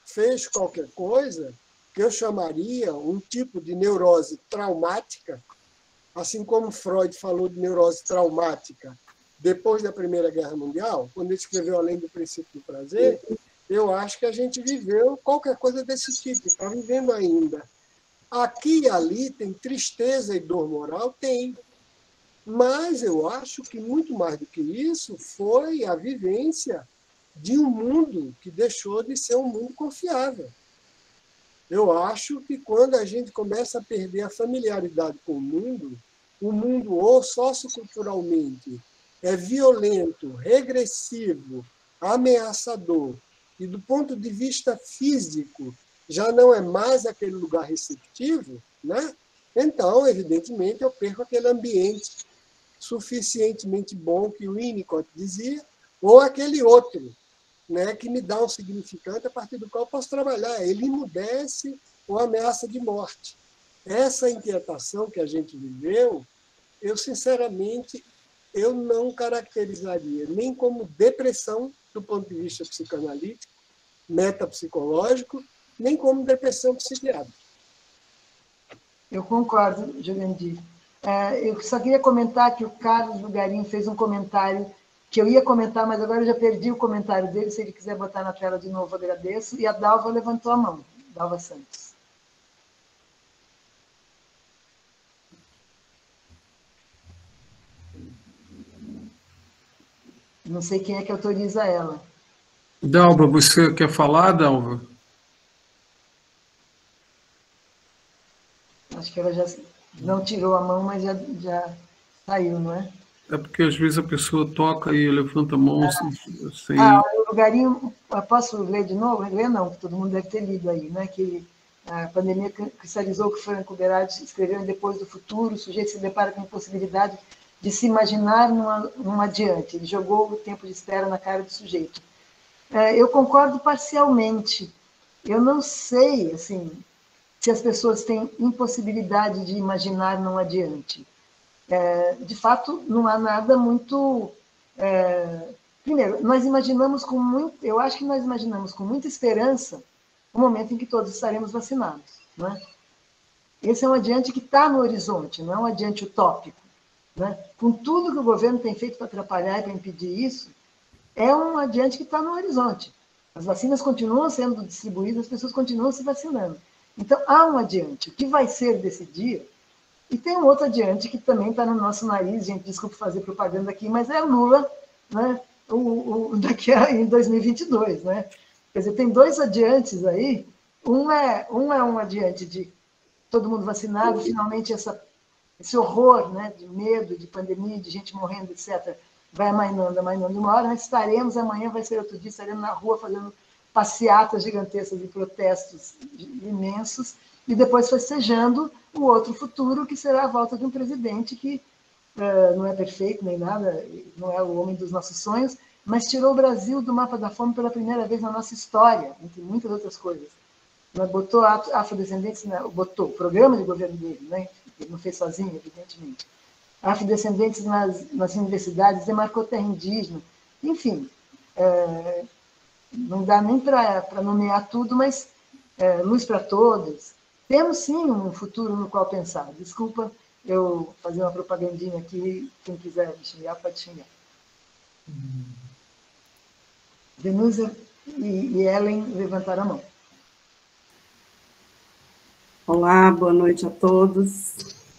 fez qualquer coisa que eu chamaria um tipo de neurose traumática, assim como Freud falou de neurose traumática depois da Primeira Guerra Mundial, quando ele escreveu Além do Princípio do Prazer, eu acho que a gente viveu qualquer coisa desse tipo, está vivendo ainda. Aqui e ali tem tristeza e dor moral? Tem. Mas eu acho que muito mais do que isso foi a vivência de um mundo que deixou de ser um mundo confiável. Eu acho que quando a gente começa a perder a familiaridade com o mundo ou socioculturalmente é violento, regressivo, ameaçador, e do ponto de vista físico já não é mais aquele lugar receptivo, né? Então, evidentemente, eu perco aquele ambiente suficientemente bom que o Winnicott dizia, ou aquele outro, né, que me dá um significante a partir do qual eu posso trabalhar. Ele emudece ou ameaça de morte. Essa inquietação que a gente viveu, eu, sinceramente, eu não caracterizaria nem como depressão, do ponto de vista psicanalítico, metapsicológico, nem como depressão psiquiátrica. Eu concordo, Jurandir. Eu só queria comentar que o Carlos Lugarim fez um comentário que eu ia comentar, mas agora eu já perdi o comentário dele. Se ele quiser botar na tela de novo, agradeço. E a Dalva levantou a mão, Dalva Santos. Não sei quem é que autoriza ela. Dalva, você quer falar, Dalva? Acho que ela já não tirou a mão, mas já saiu, não é? É porque às vezes a pessoa toca e levanta a mão sem... O Lugarinho, posso ler de novo? Ler não, que todo mundo deve ter lido aí, né? Que a pandemia cristalizou que Franco Berardi escreveu Depois do Futuro, o sujeito se depara com a impossibilidade de se imaginar num adiante. Ele jogou o tempo de espera na cara do sujeito. Eu concordo parcialmente. Eu não sei, assim, se as pessoas têm impossibilidade de imaginar num adiante. De fato, não há nada muito... Primeiro, nós imaginamos com muito... Eu acho que nós imaginamos com muita esperança o momento em que todos estaremos vacinados, não é? Esse é um adiante que está no horizonte, não é um adiante utópico, né? Com tudo que o governo tem feito para atrapalhar e para impedir isso, é um adiante que está no horizonte. As vacinas continuam sendo distribuídas, as pessoas continuam se vacinando. Então, há um adiante. O que vai ser desse dia? E tem um outro adiante que também está no nosso nariz, gente, desculpe fazer propaganda aqui, mas é Lula, né? Daqui em 2022, né? Quer dizer, tem dois adiantes aí. Um é um adiante de todo mundo vacinado, finalmente esse horror, né, de medo, de pandemia, de gente morrendo, etc., vai amainando. Uma hora nós estaremos, amanhã vai ser outro dia, estaremos na rua fazendo passeatas gigantescas e protestos imensos, e depois festejando o outro futuro, que será a volta de um presidente que não é perfeito nem nada, não é o homem dos nossos sonhos, mas tirou o Brasil do mapa da fome pela primeira vez na nossa história, entre muitas outras coisas. Botou afrodescendentes, botou o programa de governo dele, né? Ele não fez sozinho, evidentemente. Afrodescendentes nas universidades, demarcou terra indígena, enfim, não dá nem para nomear tudo, mas luz para todos. Temos, sim, um futuro no qual pensar. Desculpa eu fazer uma propagandinha aqui, quem quiser me xingar, pode xingar. Denúzia e Ellen levantaram a mão. Olá, boa noite a todos.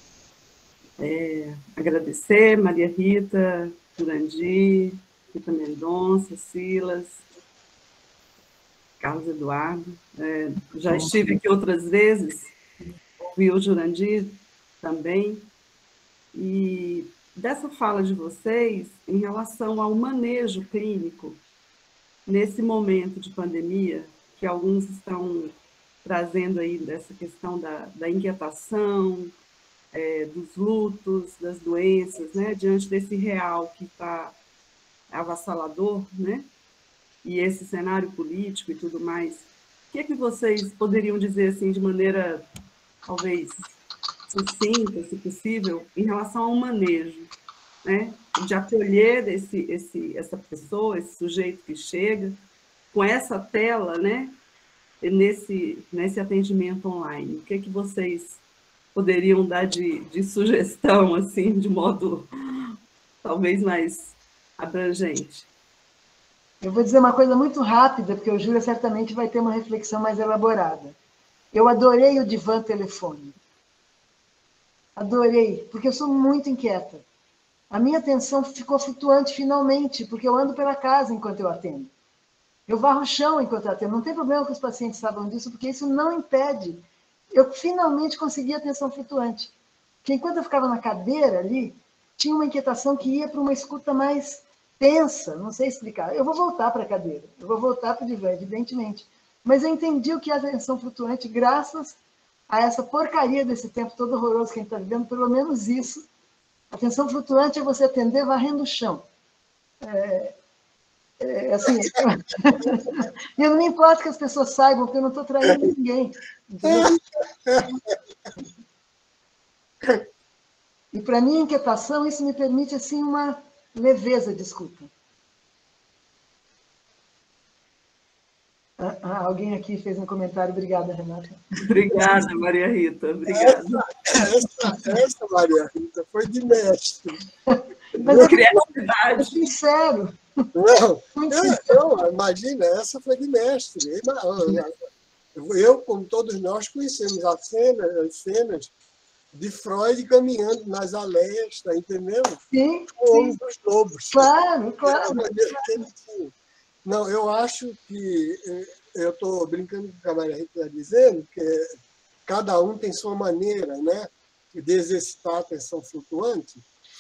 Agradecer, Maria Rita, Jurandir, Rita Mendonça, Silas, Carlos Eduardo. Já estive aqui outras vezes, ouvi o Jurandir também, e dessa fala de vocês, em relação ao manejo clínico, nesse momento de pandemia, que alguns estão trazendo aí dessa questão da inquietação, dos lutos, das doenças, né, diante desse real que está avassalador, né, e esse cenário político e tudo mais, o que é que vocês poderiam dizer, assim, de maneira, talvez, sucinta, se possível, em relação ao manejo, né, de acolher essa pessoa, esse sujeito que chega, com essa tela, né, nesse atendimento online? O que vocês poderiam dar de sugestão, assim, de modo talvez mais abrangente? Eu vou dizer uma coisa muito rápida, porque o Júlia certamente vai ter uma reflexão mais elaborada. Eu adorei o divã telefone. Adorei, porque eu sou muito inquieta. A minha atenção ficou flutuante finalmente, porque eu ando pela casa enquanto eu atendo. Eu varro o chão enquanto eu atendo. Não tem problema que os pacientes saibam disso, porque isso não impede. Eu finalmente consegui atenção flutuante. Porque enquanto eu ficava na cadeira ali, tinha uma inquietação que ia para uma escuta mais tensa, não sei explicar. Eu vou voltar para a cadeira, eu vou voltar para o divã, evidentemente. Mas eu entendi o que é atenção flutuante graças a essa porcaria desse tempo todo horroroso que a gente está vivendo, pelo menos isso. Atenção flutuante é você atender varrendo o chão. Assim, eu não me importo que as pessoas saibam, porque eu não estou traindo ninguém. Entendeu? E para minha inquietação, isso me permite assim, uma leveza de escuta. Alguém aqui fez um comentário. Obrigada, Renata. Obrigada, Maria Rita. Obrigada. Essa Maria Rita, foi de mestre. Mas é criatividade. Sincero. Não, imagina, essa foi de mestre. Eu, como todos nós, conhecemos as cenas de Freud caminhando nas aleias, está entendendo? Sim. O Homem dos Lobos. Claro. Não, eu acho que eu estou brincando com o que a Maria Rita está dizendo, que cada um tem sua maneira, né, de exercitar a atenção flutuante,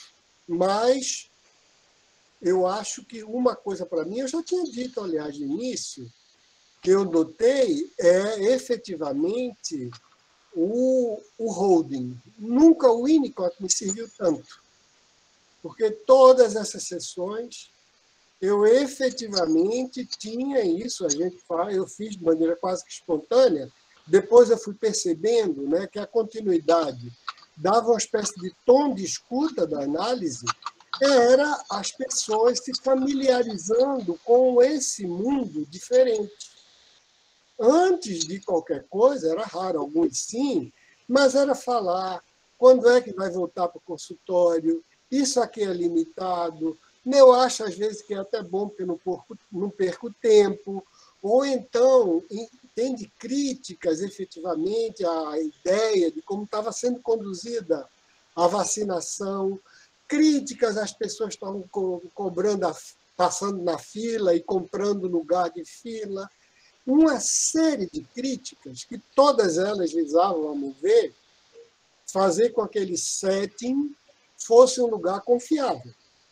mas eu acho que uma coisa para mim, eu já tinha dito, aliás, de início, que eu notei é efetivamente o holding. Nunca o Winnicott me serviu tanto, porque todas essas sessões eu efetivamente tinha isso, eu fiz de maneira quase que espontânea, depois eu fui percebendo, né, que a continuidade dava uma espécie de tom de escuta da análise, era as pessoas se familiarizando com esse mundo diferente. Antes de qualquer coisa, era raro, alguns sim, mas era falar quando é que vai voltar para o consultório, isso aqui é limitado. Eu acho, às vezes, que é até bom, porque não perco tempo. Ou então, entende críticas, efetivamente, à ideia de como estava sendo conduzida a vacinação, críticas às pessoas que estavam cobrando, passando na fila e comprando lugar de fila. Uma série de críticas que todas elas visavam, a meu ver, fazer com que aquele setting fosse um lugar confiável.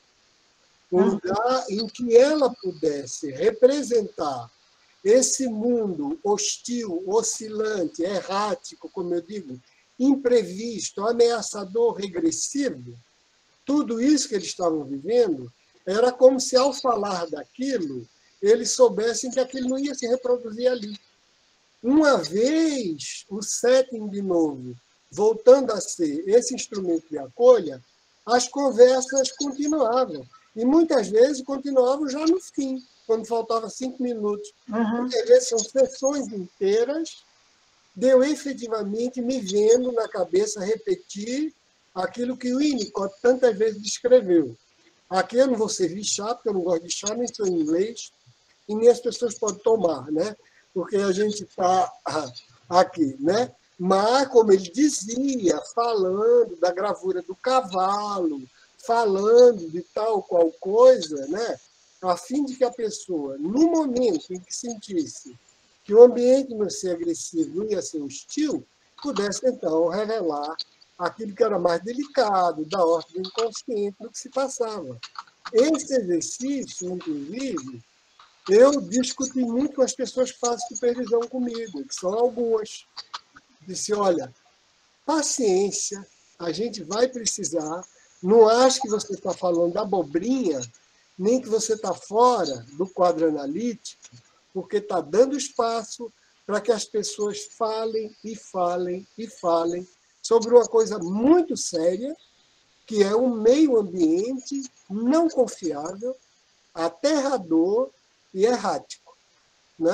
Um lugar em que ela pudesse representar esse mundo hostil, oscilante, errático, como eu digo, imprevisto, ameaçador, regressivo. Tudo isso que eles estavam vivendo era como se, ao falar daquilo, eles soubessem que aquilo não ia se reproduzir ali. Uma vez o setting, de novo, voltando a ser esse instrumento de acolha, as conversas continuavam. E muitas vezes continuavam já no fim, quando faltava 5 minutos. Muitas vezes são sessões inteiras de eu efetivamente me vendo na cabeça repetir aquilo que o Winnicott tantas vezes descreveu. Aqui eu não vou servir chá, porque eu não gosto de chá, nem sou inglês, e nem as pessoas podem tomar, né? Porque a gente está aqui, né? Mas, como ele dizia, falando da gravura do cavalo, falando de tal qual coisa, né? A fim de que a pessoa, no momento em que sentisse que o ambiente não ia ser agressivo, não ia ser hostil, pudesse, então, revelar aquilo que era mais delicado, da ordem do inconsciente, do que se passava. Esse exercício, inclusive, eu discuti muito com as pessoas que fazem supervisão comigo, que são algumas. Disse, olha, paciência, a gente vai precisar, não acho que você está falando da abobrinha, nem que você está fora do quadro analítico, porque está dando espaço para que as pessoas falem e falem e falem sobre uma coisa muito séria, que é um meio ambiente não confiável, aterrador e errático, né?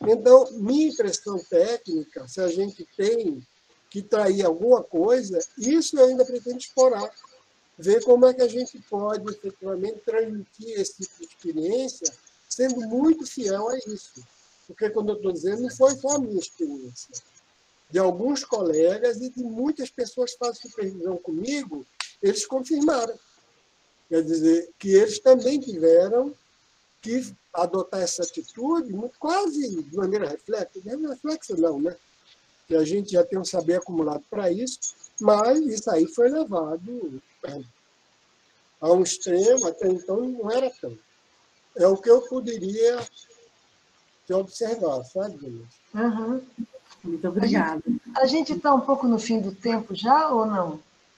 Então, minha impressão técnica, se a gente tem que trair alguma coisa, isso eu ainda pretendo explorar. Ver como é que a gente pode, efetivamente, transmitir esse tipo de experiência, sendo muito fiel a isso. Porque, quando eu estou dizendo, não foi só a minha experiência. De alguns colegas e de muitas pessoas que fazem supervisão comigo, eles confirmaram. Quer dizer, que eles também tiveram que adotar essa atitude quase de maneira reflexa não, né? Que a gente já tem um saber acumulado para isso, mas isso aí foi levado a um extremo, até então não era tanto. É o que eu poderia observar, sabe, Denise? Uhum. Muito obrigada. A gente está um pouco no fim do tempo já ou não?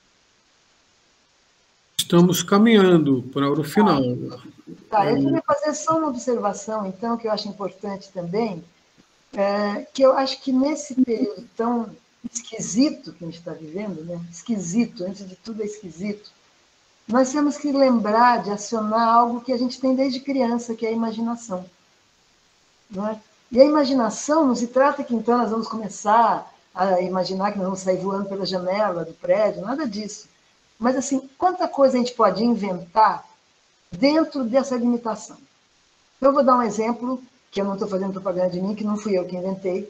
Estamos caminhando para o final. Tá, eu queria fazer só uma observação, então, que eu acho importante também, que eu acho que nesse período tão esquisito que a gente está vivendo, né? Esquisito, antes de tudo é esquisito, nós temos que lembrar de acionar algo que a gente tem desde criança, que é a imaginação. Não é? E a imaginação não se trata que então nós vamos começar a imaginar que nós vamos sair voando pela janela do prédio, nada disso. Mas, assim, quanta coisa a gente pode inventar dentro dessa limitação. Eu vou dar um exemplo, que eu não estou fazendo propaganda de mim, que não fui eu que inventei.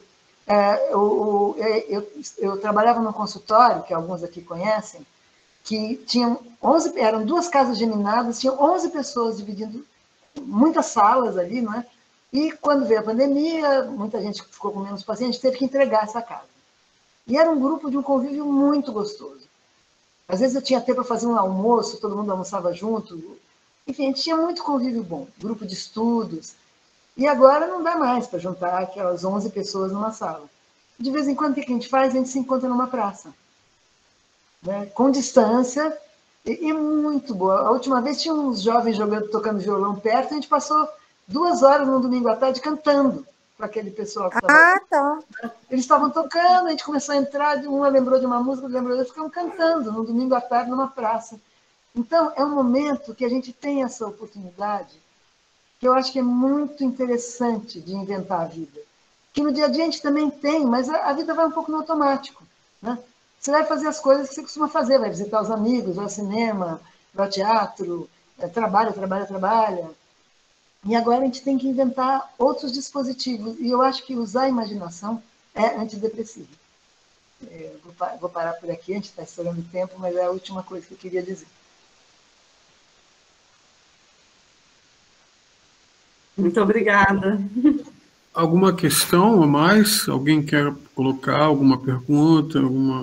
Eu trabalhava num consultório, que alguns aqui conhecem, que tinham 11, eram 2 casas geminadas, tinham 11 pessoas dividindo muitas salas ali, não é? E quando veio a pandemia, muita gente ficou com menos pacientes, teve que entregar essa casa. E era um grupo de um convívio muito gostoso. Às vezes eu tinha tempo para fazer um almoço, todo mundo almoçava junto. Enfim, a gente tinha muito convívio bom, grupo de estudos. E agora não dá mais para juntar aquelas 11 pessoas numa sala. De vez em quando, o que a gente faz? A gente se encontra numa praça. Né? Com distância, e muito boa. A última vez tinha uns jovens tocando violão perto, a gente passou 2 horas no domingo à tarde cantando para aquele pessoal que estava... tá. Eles estavam tocando, a gente começou a entrar, uma lembrou de uma música, lembrou de outra, ficamos cantando no domingo à tarde numa praça. Então, é um momento que a gente tem essa oportunidade, que eu acho que é muito interessante de inventar a vida. Que no dia a dia a gente também tem, mas a vida vai um pouco no automático. Né? Você vai fazer as coisas que você costuma fazer, vai visitar os amigos, vai ao cinema, vai ao teatro, trabalha. E agora a gente tem que inventar outros dispositivos. E eu acho que usar a imaginação é antidepressivo. Vou parar por aqui, a gente está estourando o tempo, mas é a última coisa que eu queria dizer. Muito obrigada. Alguma questão a mais? Alguém quer colocar alguma pergunta?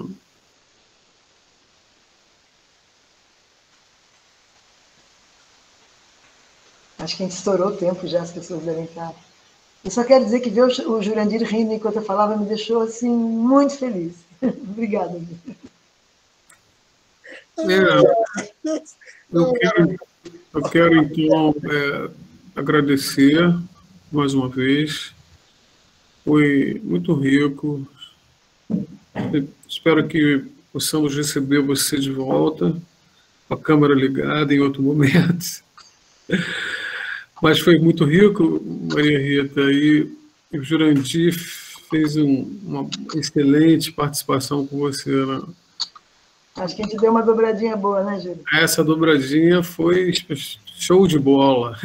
Acho que a gente estourou o tempo já, as pessoas devem estar. Eu só quero dizer que ver o Jurandir rindo enquanto eu falava me deixou assim, muito feliz. Obrigada. Eu quero então, agradecer mais uma vez. Foi muito rico. Espero que possamos receber você de volta, com a câmera ligada em outro momento. Mas foi muito rico, Maria Rita, e o Jurandir fez uma excelente participação com você. Né? Acho que a gente deu uma dobradinha boa, né, Júlio? Essa dobradinha foi show de bola.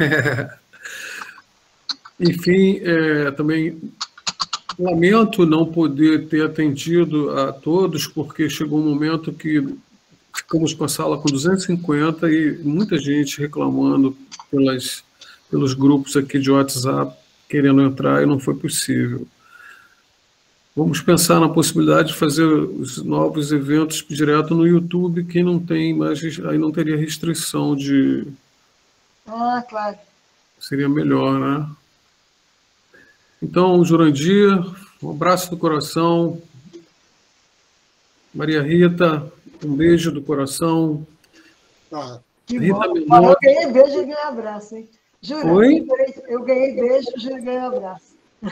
Enfim, também lamento não poder ter atendido a todos, porque chegou um momento que ficamos com a sala com 250 e muita gente reclamando pelos grupos aqui de WhatsApp, querendo entrar, e não foi possível. Vamos pensar na possibilidade de fazer os novos eventos direto no YouTube, quem não tem, mas aí não teria restrição de... Ah, claro. Seria melhor, né? Então, Jurandir, um abraço do coração. Maria Rita, um beijo do coração. Que Rita bom. Menor... Eu ganhei beijo e ganhei abraço, hein? Jura? Oi? Eu ganhei beijo e ganhei abraço.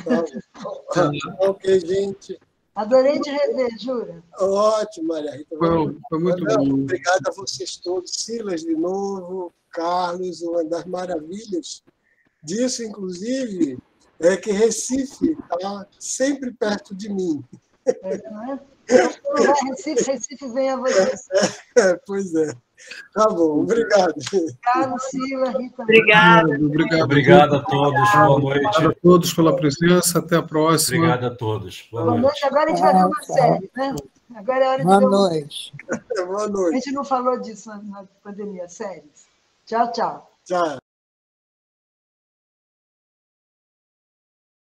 Ok, gente. Adorei te rever, Jura. Ótimo, Maria Rita. Foi muito bom. Obrigado a vocês todos. Silas, de novo. Carlos, uma das maravilhas disso, inclusive, é que Recife está sempre perto de mim. Não é? Recife vem a vocês. Pois é. Tá bom, obrigado. Obrigado, Sila, Rita. Obrigada. Obrigado a todos. Boa noite. Obrigado a todos pela presença. Até a próxima. Obrigado a todos. Boa noite. Agora a gente vai ver uma série, né? Agora é hora de ver uma série. Boa noite. A gente não falou disso na pandemia, séries. Tchau, tchau. Tchau.